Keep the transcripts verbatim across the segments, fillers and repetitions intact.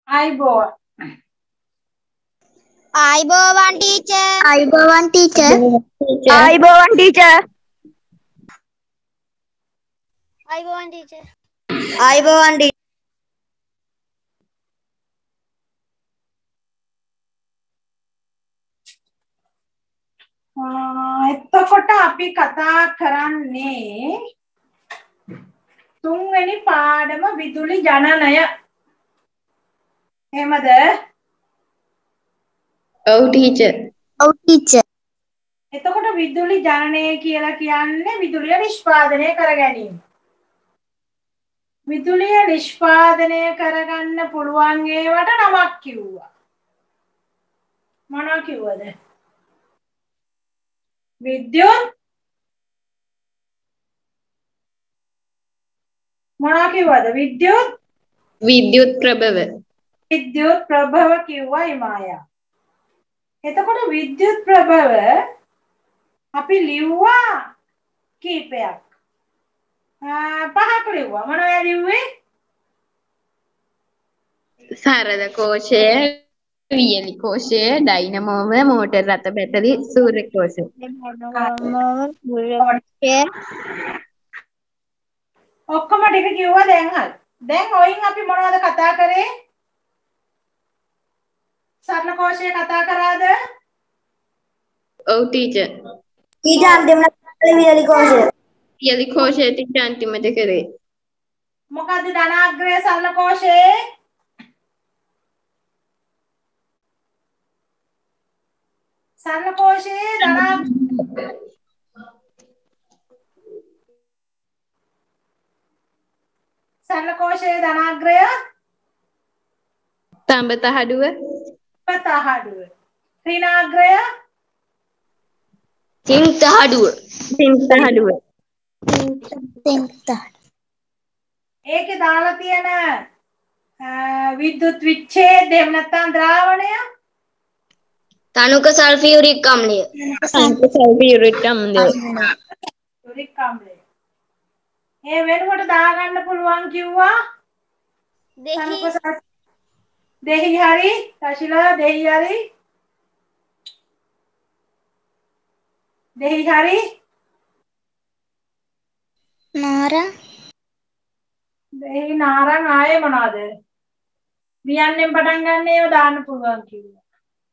අයිබෝවන් අයිබෝවන් ටීචර්. අයිබෝවන් ටීචර්. අයිබෝවන් ටීචර්. අයිබෝවන් ටීචර්. අයිබෝවන් ටීචර්. එතකොට අපි කතා කරන්නේ තුන්වෙනි පාඩම විදුලි ජනනය. එහෙමද? ඔව් ටීචර්. ඔව් ටීචර්. එතකොට විදුලි ජනනය කියලා කියන්නේ විදුලිය නිෂ්පාදනය කර ගැනීම. විදුලිය නිෂ්පාදනය කරගන්න පුළුවන් ඒවට නමක් කිව්වා. මොනවා කිව්වද? විද්‍යුත් මොනවා කිව්වද? විද්‍යුත් විද්‍යුත් ප්‍රභව. විද්‍යුත් ප්‍රභව කිව්වා ඉමායා. එතකොට විද්‍යුත් ප්‍රභව අපි ලිව්වා කීපයක්. පහක් ලිව්වා. මොනවද ලිව්වේ? සරල කෝෂය, වියලි කෝෂය, ඩයිනමෝව, මෝටර් රථ බැටරි, සූර්ය කෝෂය. ඔක්කොම ටික කිව්වා දැන් හරි. දැන් ඔයින් අපි මොනවද කතා කරේ? සරල කෝෂය කතා කරාද? ඔව් ටීචර්. ඊට අන්තිමට වියලි කෝෂය. වියලි කෝෂය ටීචර් අන්තිමට කරේ. මොකද්ද ධනාග්‍රය සරල කෝෂයේ? සරල කෝෂයේ ධනාග්‍රය සරල කෝෂයේ ධනාග්‍රය තඹ තහඩුව. තහඩුව. ඍණාග්‍රය තින් තහඩුව. තින් තහඩුව. තින් තහඩුව. ඒකේ දාලා තියෙන විද්‍යුත් විච්ඡේදය එහෙම නැත්නම් ද්‍රාවණය තනුක සල්ෆියුරික් අම්ලය. තනුක සල්ෆියුරික් අම්ලය. යුරික් අම්ලය. ඒ වෙනකොට දාගන්න පුළුවන් කිව්වා දෙහි දෙහි හරි රශිලා දෙහි හරි දෙහි හරි නාරං දෙහි නාරං ආයේ මොනවද? වියන්නෙන් පටන් ගන්න ඒවා දාන්න පුළුවන් කිව්වා.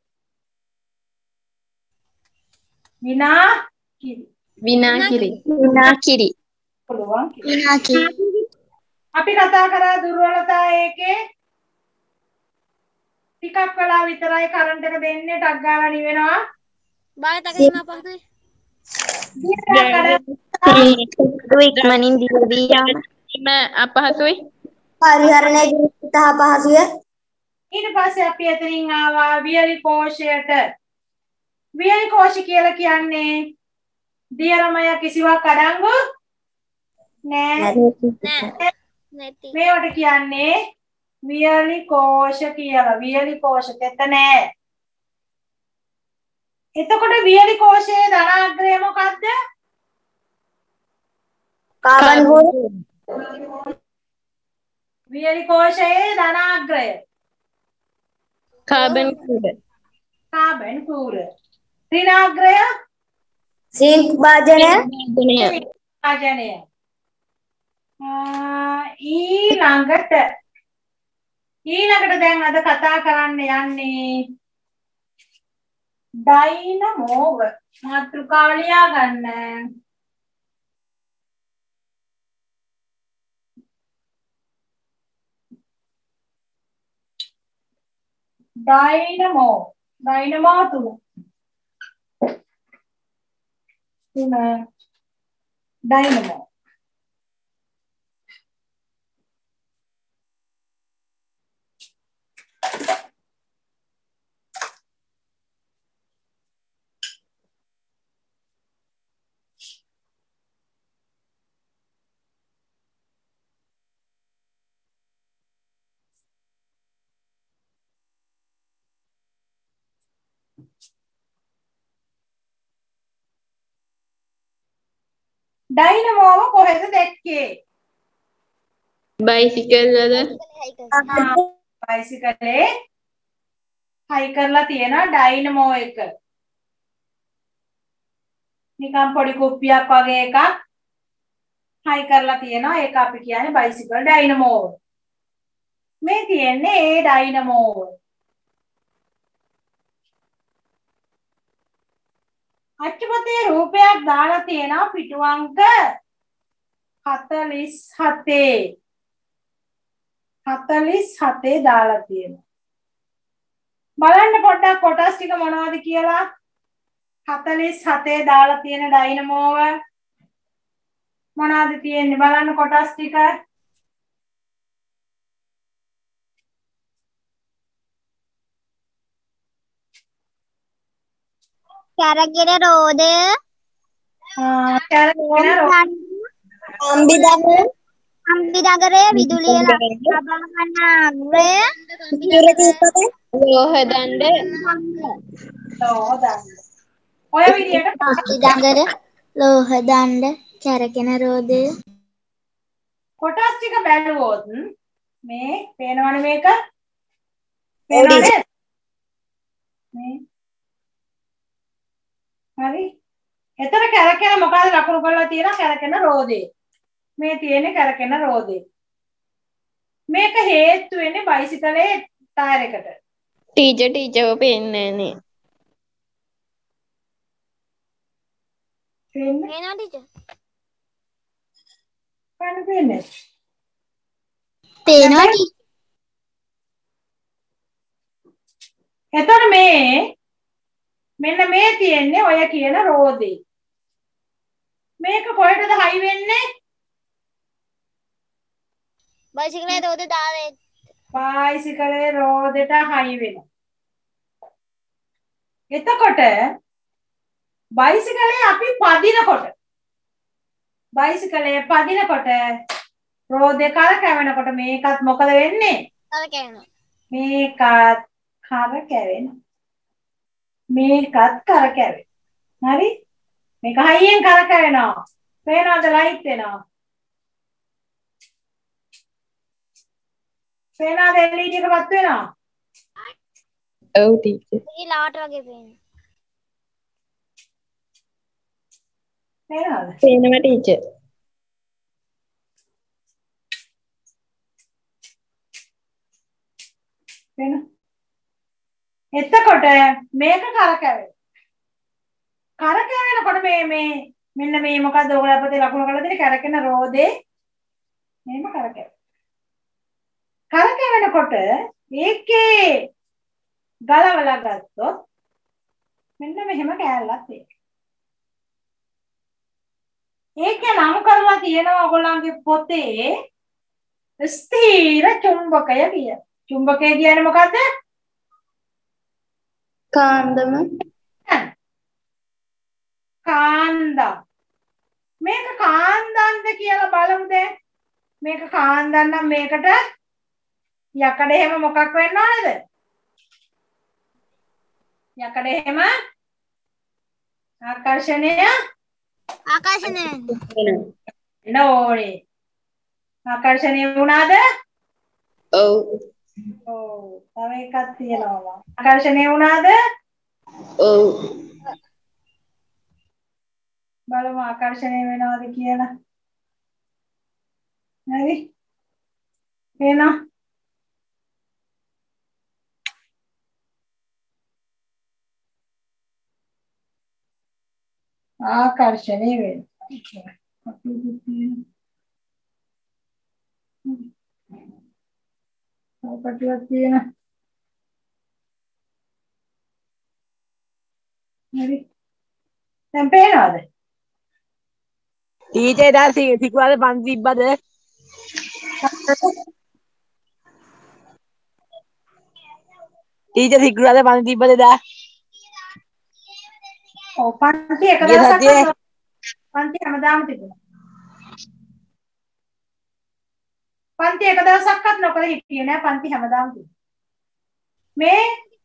විනා කිරි. විනාකිරි. විනාකිරි. පුළුවන් කිව්වා. විනාකිරි. අපි කතා කරා දුර්වලතා ඒකේ ටිකක් වෙලා විතරයි කරන්ට් එක දෙන්නේ ටක් ගාලා නිවෙනවා. භාවිත කිරීම අපහසුයි. ඉක්මනින් දිවදී යාම අපහසුයි. පරිහරණය කිරීමට අපහසුය. ඊට පස්සේ අපි එතනින් ආවා වියලි කෝෂයට. වියලි කෝෂ කියලා කියන්නේ දියරමය කිසිවක් අඩංගු නෑ. නැති. මේවට කියන්නේ වියලි කෝෂ කියලා. වියලි කෝෂ තෙත නෑ. එතකොට වියලි කෝෂයේ ධනාග්‍රය මොකද්ද? කාබන් ගෝල. වියලි කෝෂයේ ධනාග්‍රය කාබන් කුර. කාබන් කූර. ඍණාග්‍රය සින්ක් භාජනය. භාජනය. ඊළඟට ඊළඟට දැන් අද කතා කරන්න යන්නේ ඩයිනමෝව. මාතෘකාව ලියා ගන්න. ඩයිනමෝ. ඩයිනමෝ තුන. තුන ඩයිනමෝ. ඩයිනමෝව කොහෙද දැක්කේ? බයිසිකල් වල. බයිසිකලේ හයි කරලා තියෙනවා ඩයිනමෝ එක. නිකන් පොඩි කුප්පියක් වගේ එකක් හයි කරලා තියෙනවා. ඒක අපි කියන්නේ බයිසිකල් ඩයිනමෝ. මේ තියෙන්නේ ඒ ඩයිනමෝ. අච්චුපතේ රූපයක් දාලා තියෙනවා පිටු අංක හතළිස් හතේ. හතළිස් හතේ දාලා තියෙනවා. බලන්න පොඩ්ඩක් කොටස් ටික මොනවද කියලා. හතළිස් හතේ දාලා තියෙන ඩයිනමෝව මොනවද තියෙන්නේ බලන්න කොටස් ටික. කැරගෙන රෝදය. ආ කැරගෙන රෝද. අම්බිදම අම්බිනගරේ විදුලිය ලබා ගන්න අග්‍රය. විදුලි දීපක ලෝහ දණ්ඩ හොදන්න. ඔය විදියට අම්බිනගර ලෝහ දණ්ඩ කැරගෙන රෝදය. කොටස් ටික බැලුවොත් මේ පේනවනේ මේක. පේනවනේ? මේ හරි. එතන කැරකෙන මොකද ලකුණු කරලා තියෙනවා කැරකෙන රෝදේ. මේ තියෙන්නේ කැරකෙන රෝදේ. මේක හේතු වෙන්නේ බයිසිකලේ ටයර් එකට. ටීචර් ටීචර්ව පේන්නේ නේ. පේන්නේ? මේනා ටීචර්. කන්න පේන්නේ. පේනවා ටීචර්. එතකොට මේ මෙන්න මේ තියෙන්නේ ඔය කියන රෝදේ. මේක කොහෙටද හයි වෙන්නේ? බයිසිකලේ රෝදේ දාවේ. බයිසිකලේ රෝදෙට හයි වෙනවා. එතකොට බයිසිකලේ අපි පදිනකොට බයිසිකලේ පදිනකොට රෝදේ කරකැවෙනකොට මේකත් මොකද වෙන්නේ? කරකැවෙනවා. මේකත් කරකැවෙනවා. මේකත් කරකැවෙනවා. හරි? මේක හයියෙන් කරකැවෙනවා. පේනවද ලයිට් එනවා? පේනවද එල් ඊ ඩී එකපත් වෙනවා? ඔව් ටීචර්. ඊළාට වගේ පේනවා. පේනවද? පේනවා ටීචර්. පේනවද? එතකොට මේක කරකැවෙනවා. කරකැවෙනකොට මේ මේ මෙන්න මේ මොකද්ද ඔයගොල්ලෝ අපතේ ලකුණු කරලා තියෙන්නේ කරකැන රෝදේ මෙහෙම කරකැවෙනවා. කරකැවෙනකොට ඒකේ ගලවලා ගත්තොත් මෙන්න මෙහෙම කෑල්ලක් තියෙනවා. ඒකේ නම් කරලා තියෙනවා ඔයගොල්ලන්ගේ පොතේ ස්ථීර චුම්බකය කිය. චුම්බකය කියන්නේ මොකද්ද? කාන්දම කාන්දම්. මේක කාන්දම්ද කියලා බලමු දැන්. මේක කාන්දම් නම් මේකට යකඩ එහෙම මොකක් වෙන්න ඕනේද? යකඩ එහෙම ආකර්ෂණය ආකාශනය වෙන්න ඕනේ. ආකර්ෂණය වුණාද? ඔව්. ඔව්. තව එකක් තියෙනවා. ආකර්ෂණය වුණාද? ඔව්. බලමු ආකර්ෂණය වෙනවද කියලා. හරි. එනවා. ආකර්ෂණය වෙනවා. අපිට තියෙන හරි. දැන් පේනවද? ටීචර් දා සිකුරාද පන්ති තිබ්බද? ටීචර් සිකුරාද පන්ති තිබ්බද දා? ඔව් පන්ති එක ගිය දවසක් සතියේ පන්ති හැමදාම තිබුණා. පන්ති එක දවසක්වත් නොකර හිටියේ නෑ පන්ති හැමදාම තිබුණා. මේ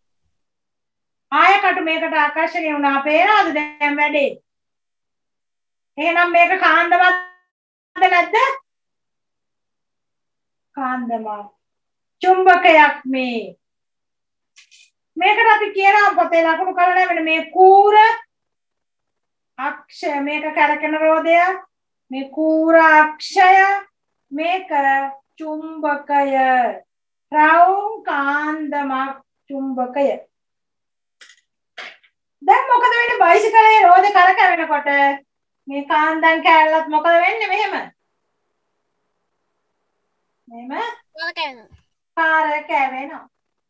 ආයකට මේකට ආකර්ෂණය වුණා පේනවද දැන් වැඩේ? එහෙනම් මේක කාන්දමක්ද නැද්ද? කාන්දමක්. චුම්බකයක් මේ. මේකට අපි කියනවා පොතේ ලකුණු කරලා මෙන්න මේ කූර අක්ෂය මේක කරකැන රෝධය මේ කූර අක්ෂය මේක චුම්බකය රවුම් කාන්දමක් චුම්බකය. දැන් මොකද වෙන්නේ බයිසිකලේ රෝධය කරකැවෙනකොට මේ කාන්දම් කැලලත් මොකද වෙන්නේ මෙහෙම මෙහෙම කරකැවෙනවා.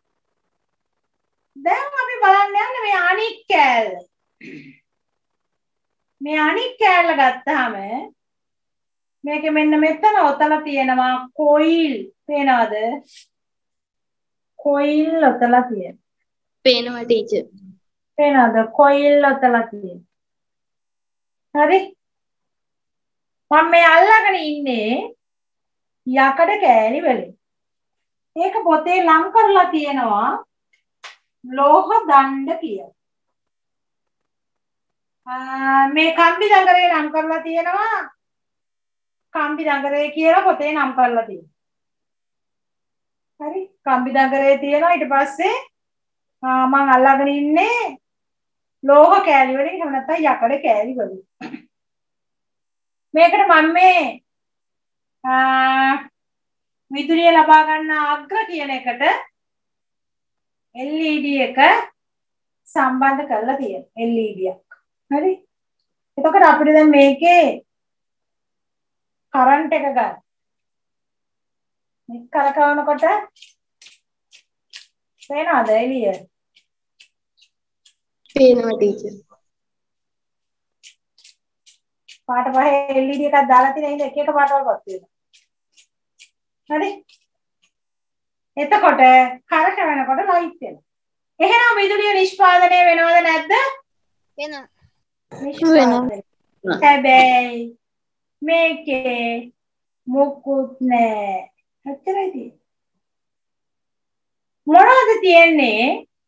දැන් අපි බලන්න යන්නේ මේ අනික් කැලල. මේ අනික් කැලල ගත්තාම මේක මෙන්න මෙතන ඔතල තියෙනවා කොයිල් පේනවද? කොයිල් ඔතල තියෙන. පේනවා ටීචර්. පේනවද? කොයිල් ඔතල තියෙන. හරි. මම මේ අල්ලගෙන ඉන්නේ යකඩ කෑලි වලින්. ඒක පොතේ ලං කරලා තියෙනවා ලෝහ දණ්ඩ කියලා. මේ කම්බි දඟරේ නම් කරලා තියෙනවා කම්බි දඟරේ කියලා පොතේ නම් කරලා තියෙනවා. හරි කම්බි දඟරේ තියෙනවා ඊට පස්සේ මම අල්ලගෙන ඉන්නේ ලෝහ කෑලි වලින් එහෙම නැත්නම් යකඩ කෑලි වලින්. මේකට මම මේ විදුලිය ලබා ගන්න අග්‍ර කියන එකට L E D එක සම්බන්ධ කරලා තියෙනවා L E D එක. හරි. එතකොට අපිට දැන් මේකේ කරන්ට් එක ගන්න. මේක කරකවනකොට පේනවද එළිය? පේනවා ටීචර්. පාට පහේ L E D එකක් දාලා තියෙන ඉතින් එක එක පාටවලපත් වෙනවා. හරි. එතකොට කරකවනකොට ලයිට් වෙනවා. එහෙනම් විදුලිය නිෂ්පාදනය වෙනවද නැද්ද? වෙනවා. වෙනවා. හැබැයි මේකේ මොකුත් නැහැ. හතරයිද? මොනවද තියෙන්නේ?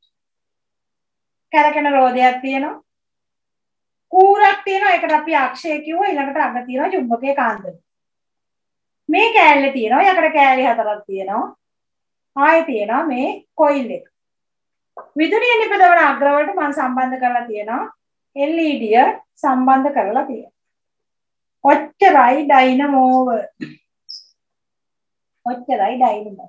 කරකැන රෝධයක් තියෙනවා. කූරක් තියෙනවා. ඒකට අපි අක්ෂය කිව්වා. ඊළඟට අග තියෙනවා චුම්බකයේ කාන්දම. මේ කෑල්ලේ තියෙනවා යකඩ කෑලි හතරක් තියෙනවා. ආයෙ තියෙනවා මේ කොයිල් එක. විදුලිය නිපදවන අග්‍ර වලට මම සම්බන්ධ කරලා තියෙනවා L E D සම්බන්ධ කරලා තියෙනවා. ඔච්චරයි ඩයිනමෝව. ඔච්චරයි ඩයිනමෝ.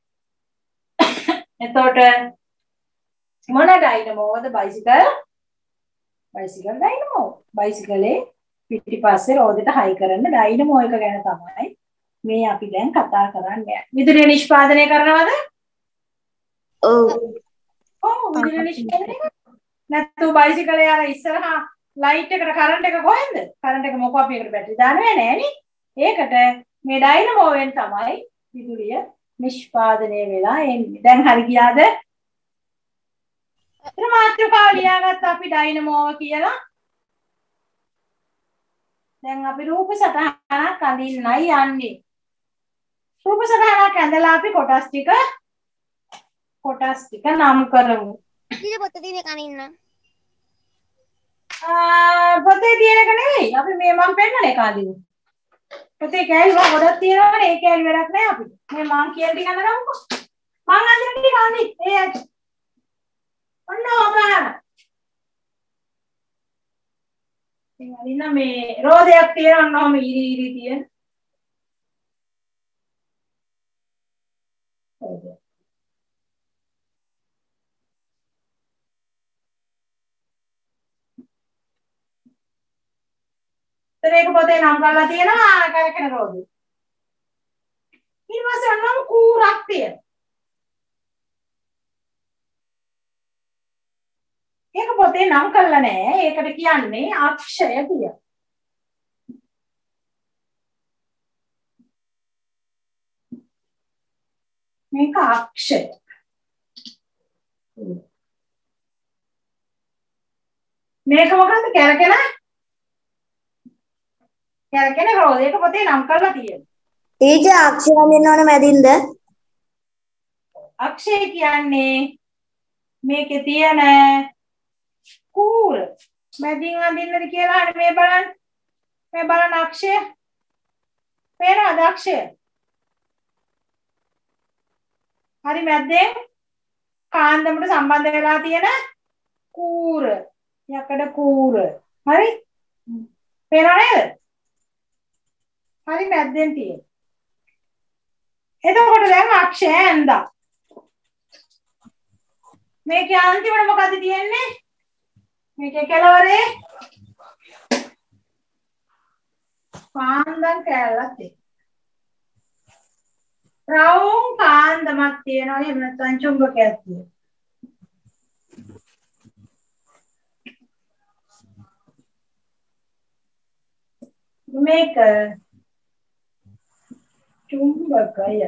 එතකොට මොන ඩයිනමෝවද බයිසිකල්? Bicycle dynamo. බයිසිකලේ පිටිපස්සේ රෝදෙට හයි කරන ඩයිනමෝ එක ගැන තමයි මේ අපි දැන් කතා කරන්නේ. විදුලිය නිෂ්පාදනය කරනවද? ඔව්. ඔව් විදුලිය නිෂ්පාදනය කරනවා. නැත්නම් බයිසිකලේ යාලා ඉස්සරහා ලයිට් එකට කරන්ට් එක කොහෙන්ද? කරන්ට් එක මොකෝ අපි එකට බැටරි දාන්නේ නෑනේ. ඒකට මේ ඩයිනමෝවෙන් තමයි විදුලිය නිෂ්පාදනය වෙලා එන්නේ. දැන් හරි ගියාද? අතන මාත්‍රකාව ලියාගත්ත අපි ඩයිනමෝව කියලා. දැන් අපි රූප සටහනක් අඳින්නයි යන්නේ. රූප සටහනක් ඇඳලා අපි කොටස් ටික කොටස් ටික නම් කරමු. ඊට පොත තියෙන කනින්න. ආ පොතේ තියෙන එක නෙවෙයි. අපි මේ මම පෙන්නන එක අඳිමු. පොතේ කෑලි වල ගොඩක් තියෙනවනේ. ඒ කෑලි වැඩක් නෑ අපිට. මේ මං කියන ටික අඳගමුකෝ. මං අඳින ටික අඳි. ඒ ඇයි. ඔන්න ඔබ. ඉතින් අදින්න මේ රෝදයක් තියෙනවා නම් ඉරි ඉරි තියෙන. මේක පොතේ නම් කරලා තියෙනවා කරකැන රෝද. ඊට පස්සේ අන්නම් කූරක් තියෙනවා. ඒක පොතේ නම් කරලා නැහැ. ඒකට කියන්නේ අක්ෂය කියලා. මේක අක්ෂය. මේක මොකද්ද? කරකැන කරකැන රෝද. ඒක පොතේ නම් කරලා තියෙනවා. ටීචර් අක්ෂර දෙන්න ඕන මැදින්ද? අක්ෂය කියන්නේ මේකේ තියෙන කූර මැදින් අඳින්නද කියලා අහන්නේ. මේ බලන්න. මේ බලන්න අක්ෂය. පේනවද අක්ෂය? හරි මැද්දෙන් කාන්දමට සම්බන්ධ වෙලා තියෙන කූර. යකඩ කූර. හරි? පේනව නේද? හරි මැද්දෙන් තියෙන. එතකොට දැන් අක්ෂය ඇඳා. මේකේ අන්තිමට මොකද තියෙන්නේ? මේකේ කෙලවරේ කාන්දම් කැලලක් තියෙනවා. රවුම් කාන්දමක් තියෙනවා. එහෙම නැත්නම් චුම්බකයක් තියෙනවා. මේක චුම්බකය.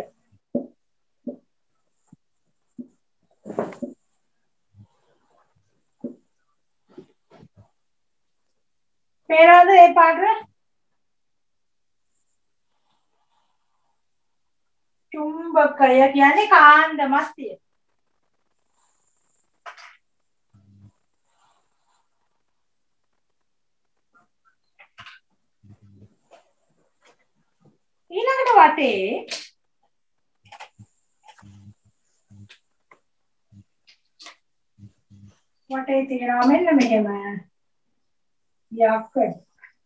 පේනවද මේ පාට? චුම්බකය කියන්නේ කාන්දමක් තියෙන. ඊළඟට වටේ වටේ තියෙනවා මෙන්න මෙහෙම යකඩ.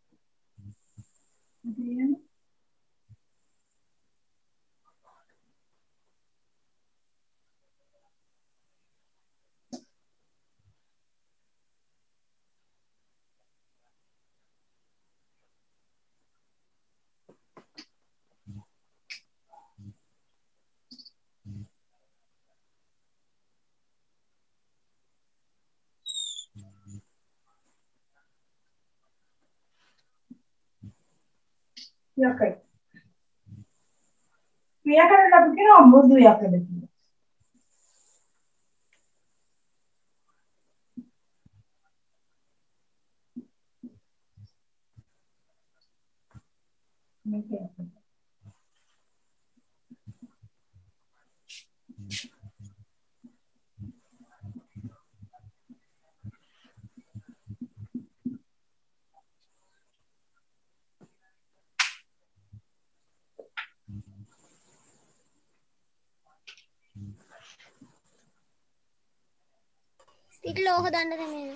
යකඩ. මේ යකඩට අපි කියනවා මෘදු යකඩ කියලා. මේක යකඩ. ඊට ලෝහ දණ්ඩ නෙමෙයි.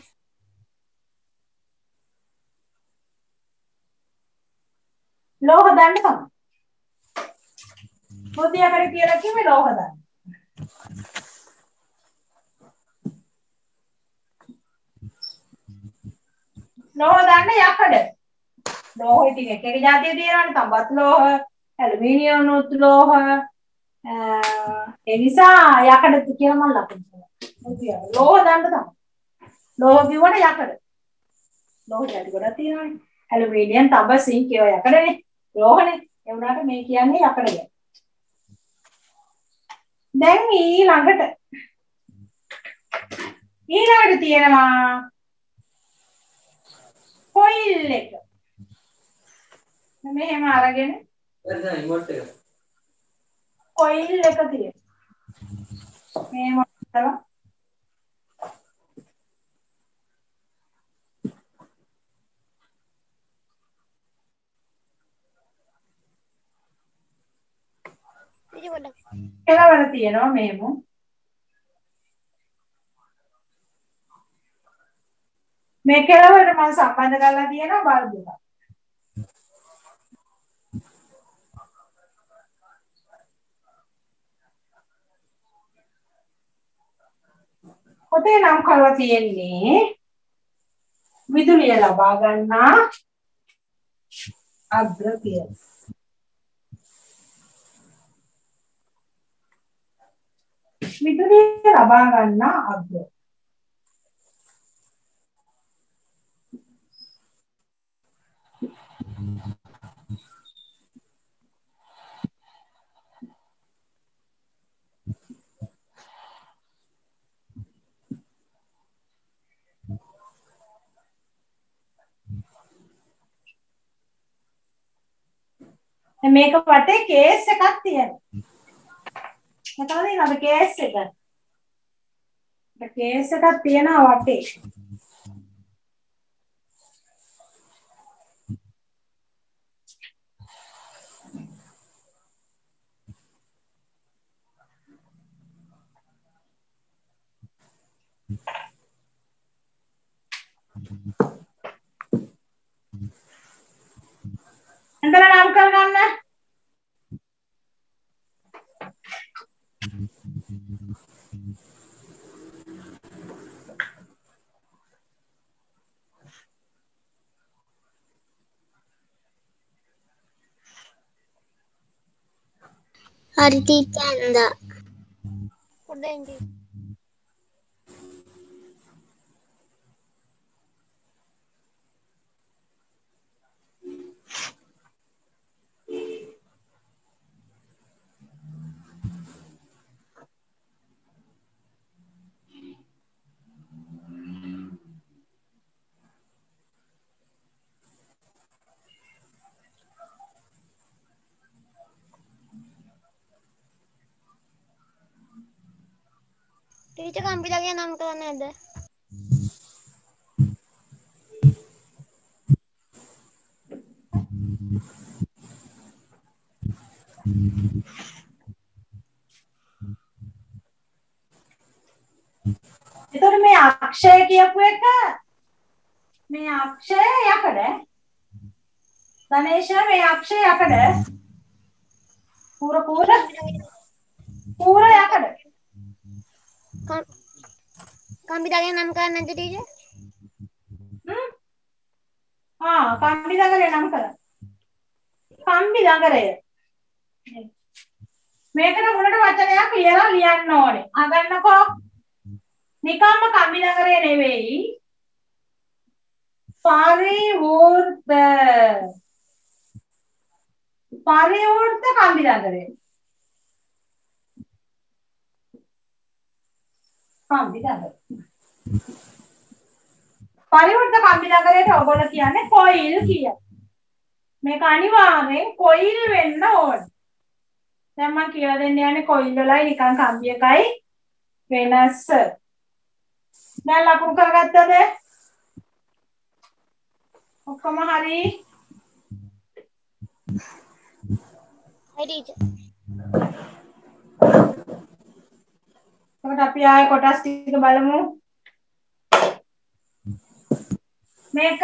ලෝහ දණ්ඩ තමයි. මෘදු යකඩ කියලා කිව්වේ ලෝහ දණ්ඩ. ලෝහ දණ්ඩ යකඩ. ලෝහ ඉතින් එක එක જાතිය තියෙනවානේ. තඹත් ලෝහ, ඇලුමිනියම් ලෝහ. ඒ නිසා යකඩ කියලා මම ලකුණු කරනවා. ලෝහ දණ්ඩ තමයි. ලෝහ කිව්වට යකඩ. ලෝහ જાති ගොඩක් තියෙනවානේ. ඇලුමිනියම්, තඹ, සිංක් ඒවා යකඩනේ. ලෝහනේ. ඒ වුණාට මේ කියන්නේ යකඩ ගැන. දැන් ඊළඟට ඊළඟට තියෙනවා කොයිල් එක. මෙහෙම අරගෙන කොයිල් එක තියෙනවා. මෙහෙම අරලා කෙලවර තියෙනවා මෙහෙම. මේ කෙලවරට මම සම්බන්ධ කරලා තියෙනවා බල්බ් එකක්. පොතේ නම් කරලා තියෙන්නේ විදුලිය ලබා ගන්නා අග්‍ර කියලා. විදුලිය ලබා ගන්නා අග්‍ර. මේක වටේ කේස් එකක් තියෙනවා. මතකද නේද කේස් එක? ඒ කේස් එකක් තියෙනවා වටේ. එතන නම් කරගන්න. හරි ටීචර් නන්දා. පොඩ්ඩක් ඉන්න. ටීචර් කම්පිටගේ නම් කරන්නේ නැද්ද? එතකොට මේ අක්ෂය කියපු එක මේ අක්ෂය යකඩ ධනේශ මේ අක්ෂය යකඩ පුර පුර පුර යකඩ කම්පිටගේ නම් කරන්නේ නැද්ද ටීචර්? හ්ම් ආ කම්බි දඟලේ නම් කර කම්බි දඟලය මේකට මුලට වචනයක් ලියලා ලියන්න ඕනේ අහගන්නකෝ නිකම්ම කම්බි දඟලේ නෙවෙයි පරිවෘත පරිවෘත කම්බි දඟලේ කම්බි දඟලේ පරිවෘත කම්බි දඟලේට ඔයගොල්ලෝ කියන්නේ කොයිල් කියලා මේක අනිවාර්යෙන් කොයිල් වෙන්න ඕනේ දැන් මම කියලා දෙන්න යන්නේ කොයිල් වලයි නිකන් කම්බි එකයි වෙනස දැන් ලකුණු කරගත්තද ඔක්කොම හරි හරි ටීචර්. එතකොට අපි ආයේ කොටස් ටික බලමු මේක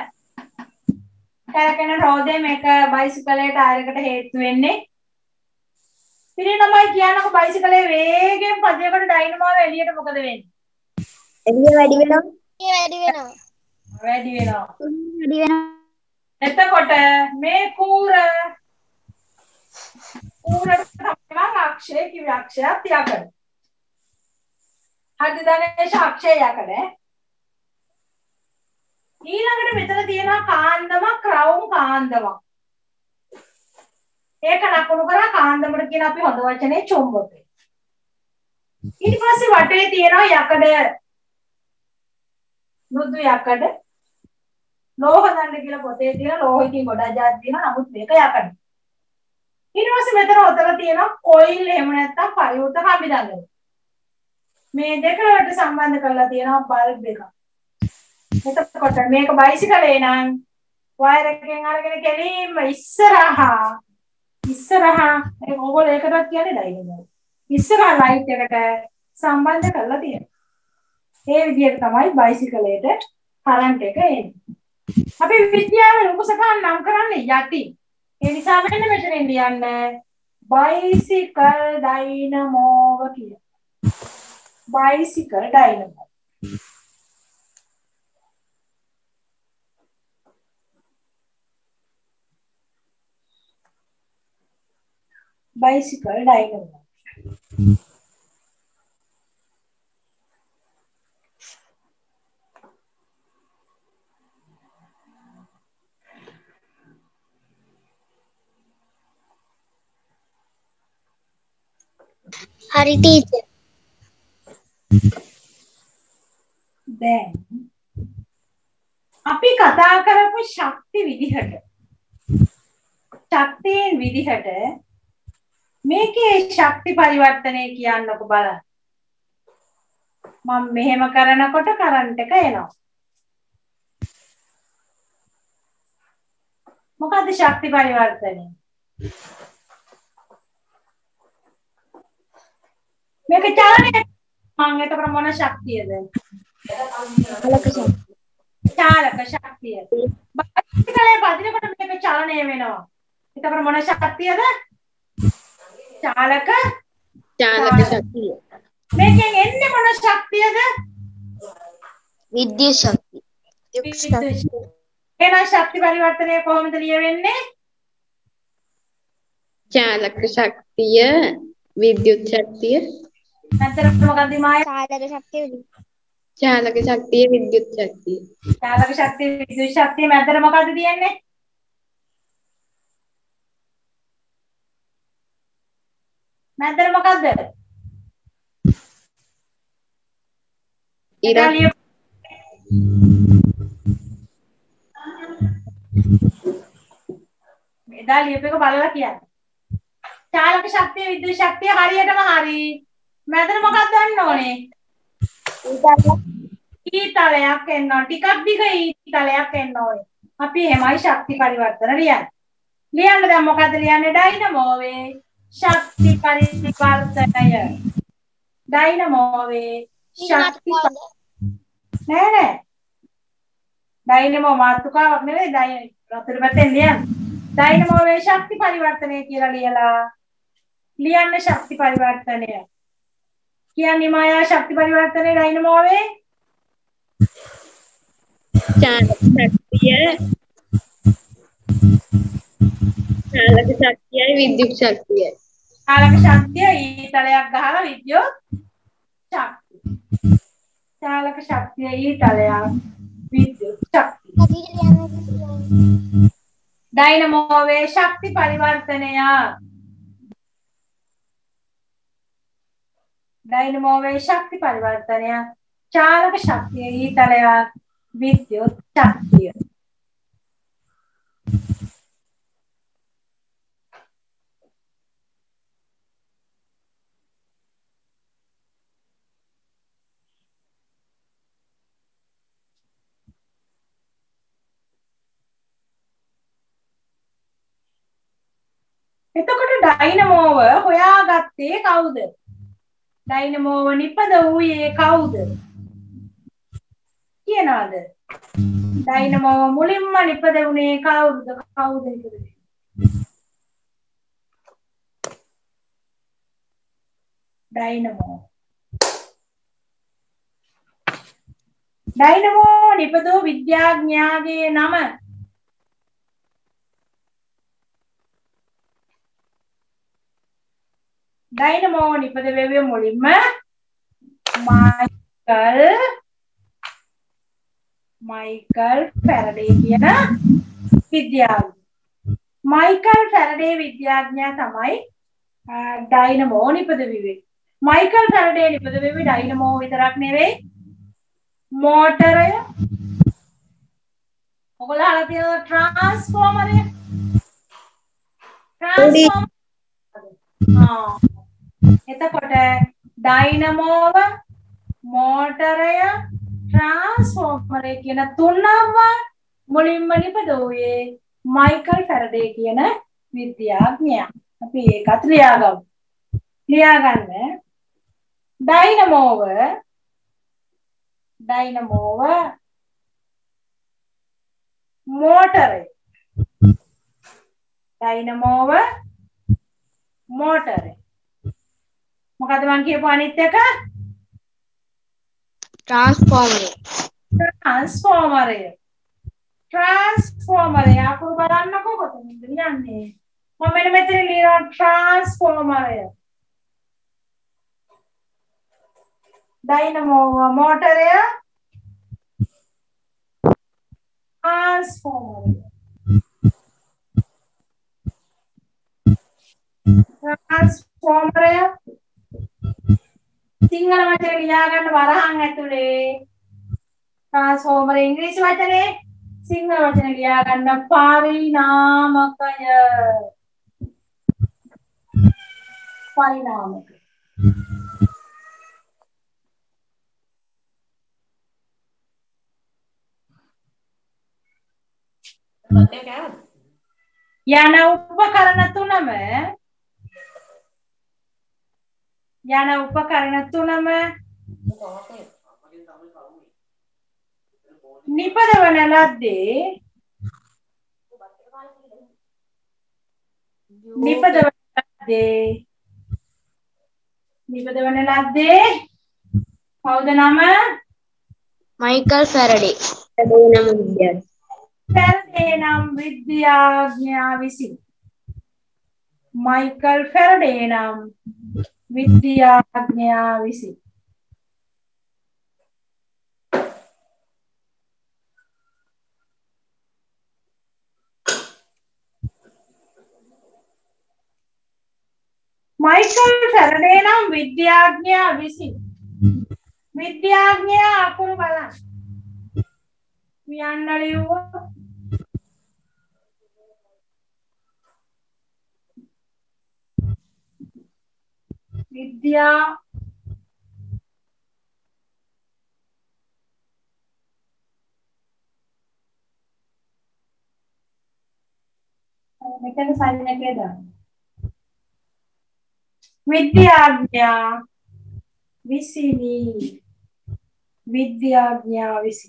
කරකෙන රෝදේ මේක බයිසිකලේ ටයර් එකට හේතු වෙන්නේ පිරිනමයි කියනකො බයිසිකලේ වේගෙන් පදයකට ඩයිනමෝව එළියට මොකද වෙන්නේ එළිය වැඩි වෙනවා. ඒ වැඩි වෙනවා. වැඩි වෙනවා වැඩි වෙනවා. එතකොට මේ කූර කූරට තමයි අක්ෂය කිව්ව අක්ෂයත් යකඩ හරි ධනේශ අක්ෂය යකඩ ඊළඟට මෙතන තියෙනවා කාන්දමක් රවුම් කාන්දමක් ඒක ලකුණු කරා කාන්දමට කියන අපි හොඳ වචනේ චුම්බකය ඊට පස්සේ වටේ තියෙනවා යකඩ මෘදු යකඩ ලෝහ දණ්ඩ කියලා පොතේ තියෙන ලෝහකින් ගොඩක් જાති තියෙනවා නමුත් මේක යකඩ ඊට පස්සේ මෙතන ඔතන තියෙනවා කොයිල් එහෙම නැත්නම් පරිවෘත කම්බි දඟල මේ දෙක වලට සම්බන්ධ කරලා තියෙනවා බල්බ් එකක් එතකොට මේක බයිසිකලේ නම් වයර් එකෙන් අරගෙන කෙලින්ම ඉස්සරහා ඉස්සරහා ඒක ඕගොල්ලෝ ඒකටත් කියන්නේ ඩයිනමෝ ඉස්සරහා ලයිට් එකට සම්බන්ධ කරලා තියෙනවා ඒ විදිහට තමයි බයිසිකලේට කරන්ට් එක එන්නේ අපි විද්‍යාවේ ලොකු සටහන් නම් කරන්නේ යටි ඒ නිසා මෙන්න මෙතනින් ලියන්න බයිසිකල් ඩයිනමෝව කියලා බයිසිකල් ඩයිනමෝ bicycle dynamo හරි ටීචර්. දැන් අපි කතා කරපු ශක්ති විදිහට ශක්තියෙන් විදිහට මේකේ ශක්ති පරිවර්තනය කියන්නකො බලන්න මම මෙහෙම කරනකොට කරන්ට් එක එනවා මොකද්ද ශක්ති පරිවර්තනය මේක චලනය මම එතකොට මොන ශක්තියද බලක ශක්තිය. චාලක ශක්තිය. බයිසිකලේ පදිනකොට මේක චලනය වෙනවා. එතකොට මොන ශක්තියද? චාලක චාලක ශක්තිය. මේකෙන් එන්නේ මොන ශක්තියද? විද්‍යුත් ශක්තිය. එහෙනම් ශක්ති පරිවර්තනය කොහොමද ලියවෙන්නේ? චාලක ශක්තිය විද්‍යුත් ශක්තිය. නැත්නම් මොකක්ද මාය? සාධක ශක්තිය චාලක ශක්තිය විද්‍යුත් ශක්තිය. චාලක ශක්තිය විද්‍යුත් ශක්තිය මැදට මොකද්ද තියෙන්නේ? මැදට මොකද්ද? ඉරක්. එදා ලියපු එක බලලා කියන්න. චාලක ශක්තිය විද්‍යුත් ශක්තිය හරියටම හරි. මැදට මොකක්ද ගන්න ඕනේ? ඊතලයක් එන්න ඕනේ. ටිකක් දිග ඊතලයක් එන්න ඕනේ. අපි එහෙමයි ශක්ති පරිවර්තන ලියන්නේ. ලියන්න දැන් මොකද්ද ලියන්නේ? ඩයිනමෝවේ ශක්ති පරිවර්තනය. ඩයිනමෝවේ ශක්ති නෑ නෑ. ඩයිනමෝ මාතෘකාවක් නෙවෙයි ඩයි රතුරු පැත්තෙන් ලියන්න. ඩයිනමෝවේ ශක්ති පරිවර්තනය කියලා ලියලා ලියන්න ශක්ති පරිවර්තනය. කියන්නේ මායා ශක්ති පරිවර්තනය ඩයිනමෝවේ චාලක ශක්තිය චාලක ශක්තියයි විද්‍යුත් ශක්තියයි. චාලක ශක්තිය ඊතලයක් ගහලා විද්‍යුත් ශක්තිය. චාලක ශක්තිය ඊතලයක් විද්‍යුත් ශක්තිය. ඩයිනමෝවේ ශක්ති පරිවර්තනය. ඩයිනමෝවේ ශක්ති පරිවර්තනය. චාලක ශක්තිය ඊතලයක් විද්‍යුත් ශක්තිය. එතකොට ඩයිනමෝව හොයාගත්තේ කවුද? ඩයිනමෝව නිපද වූයේ කවුද? කියනවාද? ඩයිනමෝව මුලින්ම නිපද වුණේ කවුද? කවුද නිපද වෙන්නේ? ඩයිනමෝ. ඩයිනමෝ නිපදෝ විද්‍යාඥයාගේ නම ඩයිනමෝ නිපද වෙවේ මුලින්ම මයිකල් මයිකල් ෆැරඩේ කියන විද්‍යාඥයා. මයිකල් ෆැරඩේ විද්‍යාඥයා තමයි ඩයිනමෝ නිපද වෙවේ. මයිකල් ෆැරඩේ නිපද වෙවේ ඩයිනමෝ විතරක් නෙවෙයි මෝටරය. ඔයගොල්ලෝ අහලා තියෙනවද ට්‍රාන්ස්ෆෝමරය? ට්‍රාන්ස්ෆෝමර්. ආ එතකොට ඩයිනමෝව මෝටරය ට්‍රාන්ස්ෆෝමරය කියන තුනම මුලින්ම නිපදවුවේ මයිකල් ෆැරඩේ කියන විද්‍යාඥයා. අපි ඒකත් ලියාගමු. ලියාගන්න. ඩයිනමෝව ඩයිනමෝව මෝටරය ඩයිනමෝව මෝටරය මොකද මං කියපු අනිත් එක? ට්‍රාන්ස්ෆෝමරය. ට්‍රාන්ස්ෆෝමරය. ට්‍රාන්ස්ෆෝමරය අපු බලන්නකො කොතනද ලියන්නේ? මම මෙන්න මෙතන ලියනවා ට්‍රාන්ස්ෆෝමරය. ඩයිනමෝ මෝටරය ට්‍රාන්ස්ෆෝමරය. ට්‍රාන්ස්ෆෝමරය සිංහල වචනේ ලියා ගන්න වරහන් ඇතුලේ ට්‍රාන්ස්ෆෝමරය ඉංග්‍රීසි වචනේ සිංහල වචනේ ලියා ගන්න පරිණාමකය. පරිණාමක. යන උපකරණ තුනම යන උපකරණ තුනම නිපදවන ලද්දේ නිපදවන ලද්දේ නිපදවන ලද්දේ කවුද නම? මයිකල් ෆැරඩේ. ෆැරඩේ නම් විද්‍යාඥයා. ෆැරඩේ නම් විද්‍යාඥයා විසින්. මයිකල් ෆැරඩේ නම් විද්‍යාඥයා විසින්. මයිකල් ෆැරඩේ නම් විද්‍යාඥයා විසින්. විද්‍යාඥයා අකුරු බලන්න. කියන්න ලියුවා. විද්‍යා මෙතන සයින් එකේ දාන්න. විද්‍යාඥයා විසිනි. විද්‍යාඥයා විසින්.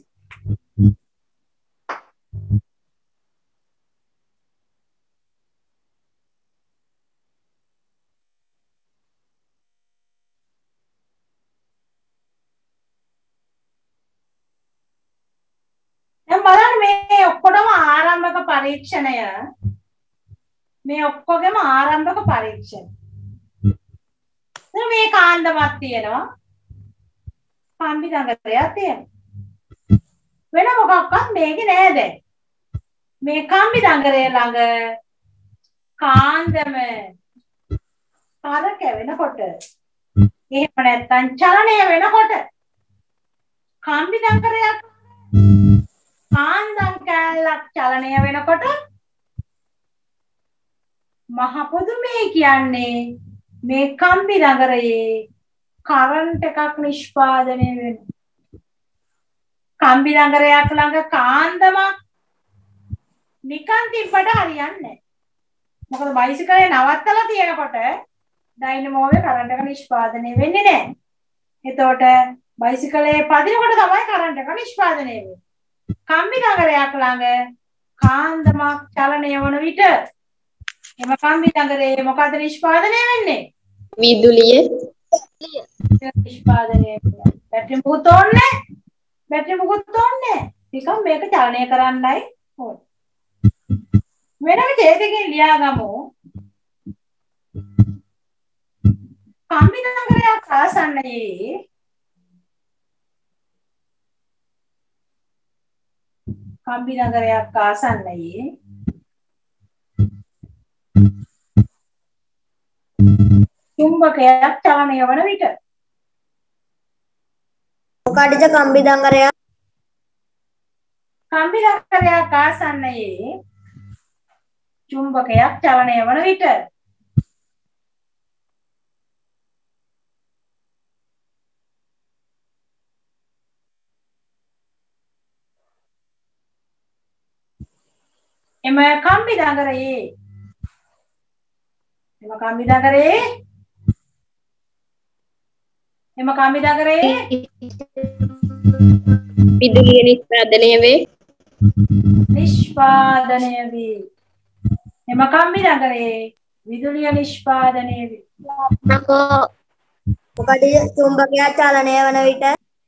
දැන් බලන්න මේ ඔක්කොටම ආරම්භක පරීක්ෂණය මේ ඔක්කොගෙම ආරම්භක පරීක්ෂණ. දැන් මේ කාන්දමක් තියෙනවා. කම්බි දඟලයක් තියෙනවා. වෙන මොකක්වත් මේකේ නෑ දැන්. මේ කම්බි දඟලය ළඟ කාන්දම කරකැවෙනකොට එහෙම නැත්නම් චලනය වෙනකොට කම්බි දඟලයක් කාන්දම් කැලක් චලනය වෙනකොට මහ පුදුමේ කියන්නේ මේ කම්බි දඟලයේ කරන්ට් එකක් නිෂ්පාදනය වෙනවා. කම්බි දඟලයක් ළඟ කාන්දමක් නිකන් තිබ්බට හරියන්නේ නැහැ. මොකද බයිසිකලේ නවත්තලා තියෙනකොට ඩයිනමෝවේ කරන්ට් එක නිෂ්පාදනය වෙන්නේ නැහැ. එතකොට බයිසිකලේ පදිනකොට තමයි කරන්ට් එක නිෂ්පාදනය වෙන්නේ. කම්බි දඟලයක් ළඟ කාන්දමක් චලනය වන විට එම කම්බි දඟලේ මොකද නිෂ්පාදනය වෙන්නේ? විදුලිය. නිෂ්පාදනය වෙනවා. බැටරි මුකුත් ඕනේ නැහැ. බැටරි මුකුත් ඕනේ නැහැ. නිකන් මේක චලනය කරන්නයි ඕනේ. වෙනම ඡේදකින් ලියාගමු. කම්බි දඟලයක් ආසන්නයේ කම්බි නගරයක් ආසන්නයේ චුම්බකයක් චලනය වන විට මොකටද කම්බි දඟලයක් කම්බි නගරයක් ආසන්නයේ චුම්බකයක් චලනය වන විට එම කම්බි දඟලයේ එම කම්බි දඟලයේ එම කම්බි දඟලයේ විදුලිය නිෂ්පාදනය වේ. නිෂ්පාදනය වේ. එම කම්බි දඟලයේ විදුලිය නිෂ්පාදනය වේ. නකෝ මොකටද චුම්බකයක් චලනය වන විට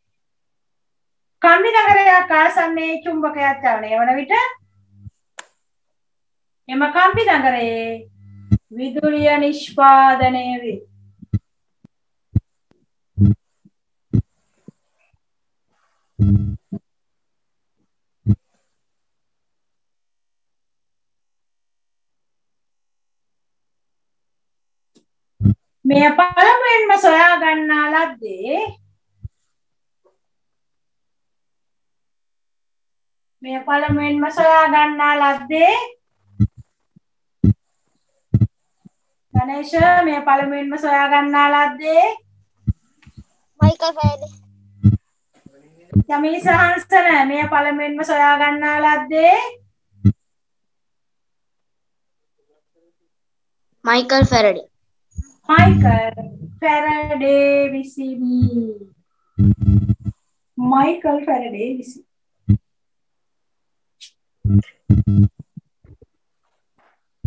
කම්බි දඟලයක් ආසන්නයේ චුම්බකයක් චලනය වන විට එම කම්බි දඟලයේ විදුලිය නිෂ්පාදනය වේ. මෙය පළමුවෙන්ම සොයා ගන්නා ලද්දේ මෙය පළමුවෙන්ම සොයා ගන්නා ලද්දේ ගණේෂ මෙය පළමුවෙන්ම සොයා ගන්නා ලද්දේ මයිකල් ෆැරඩේ. යමී සහන්සන මෙය පළමුවෙන්ම සොයා ගන්නා ලද්දේ මයිකල් ෆැරඩේ. මයිකල් ෆැරඩේ විසිනි. මයිකල් ෆැරඩේ විසිනි.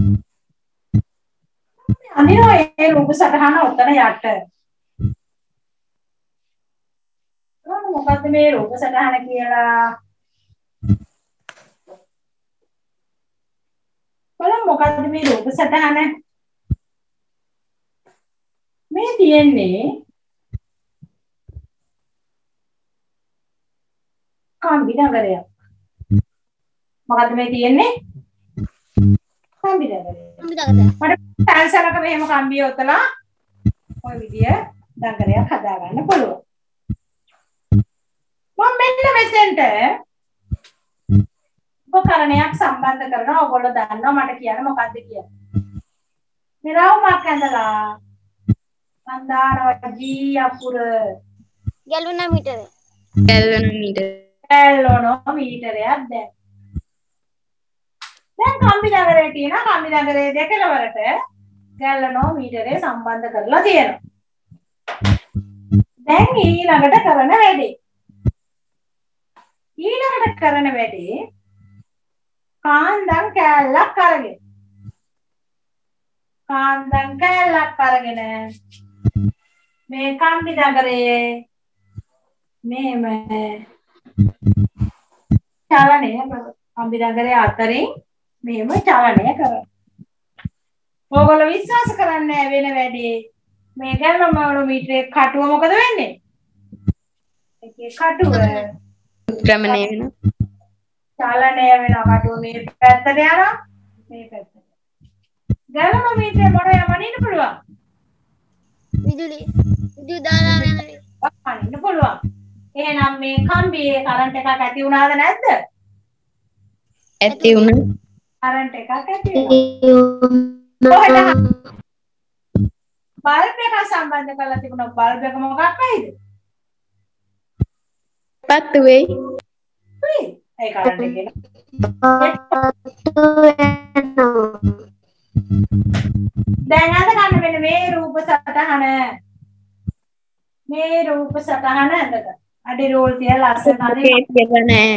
අනිනෝ ඒ රූප සටහන ඔතන යට. මොකද්ද මේ රූප සටහන කියලා? බලන්න මොකද්ද මේ රූප සටහන? මේ තියෙන්නේ කම්බි නගරයක්. මොකද්ද මේ තියෙන්නේ? කම්බි නගරයක්. කම්බි නගරයක්. මට පැන්සලක මෙහෙම කම්බිය ඔතලා ඔය විදිය නගරයක් හදා ගන්න පුළුවන්. මම මෙන්න මෙතෙන්ට උපකරණයක් සම්බන්ධ කරනවා. ඔයගොල්ලෝ දන්නවා මට කියන්න මොකද්ද කියලා. මේ රවුමක් ඇඳලා මන් දානවා ජී අකුර ගැලුනෝමීටරය. ගැල්වනෝමීටරය. ගැලුනෝමීටරයක් දැන්. දැන් කම්බි නගරේ තියෙනවා. කම්බි නගරේ දෙකලවරට ගැලුනෝමීටරේ සම්බන්ධ කරලා තියෙනවා. දැන් ඊළඟට කරන වැඩේ ඊළඟට කරන වැඩේ කාන්දම් කෑල්ලක් අරගෙන කාන්දම් කෑල්ලක් අරගෙන මේ කම්බි නගරයේ මේම චලනය කම්බි නගරයේ අතරින් මේම චලනය කරනවා. ඕගොල්ලෝ විශ්වාස කරන්නේ වෙන වැඩේ මේ ගැලුනෝමීටරේ කටුව මොකද වෙන්නේ? ඒකේ කටුව ක්‍රමණය වෙන චලනය වෙන කටුව මේ පැත්තට යනවා මේ පැත්තට. ගැලුනෝමීටරේ මොඩ යවන්න පුළුවන්. විදුලි විදුලි දාලා යනවා. අනින්න පුළුවන්. එහෙනම් මේ කම්බියේ කරන්ට් එකක් ඇති වුණාද නැද්ද? ඇති වුණා. කරන්ට් එකක් ඇති වුණා. බල්බ් එක සම්බන්ධ කරලා තිබුණා. බල්බ් එක මොකක් වෙයිද? පත්තු වෙයි. වෙයි. ඒ කරන්ට් එකේ. දැන් අද ගන්න මෙන්න මේ රූප සටහන. මේ රූප සටහන අදක. අඩි රෝල් තියලා ලස්සන හරි කියලා නෑ.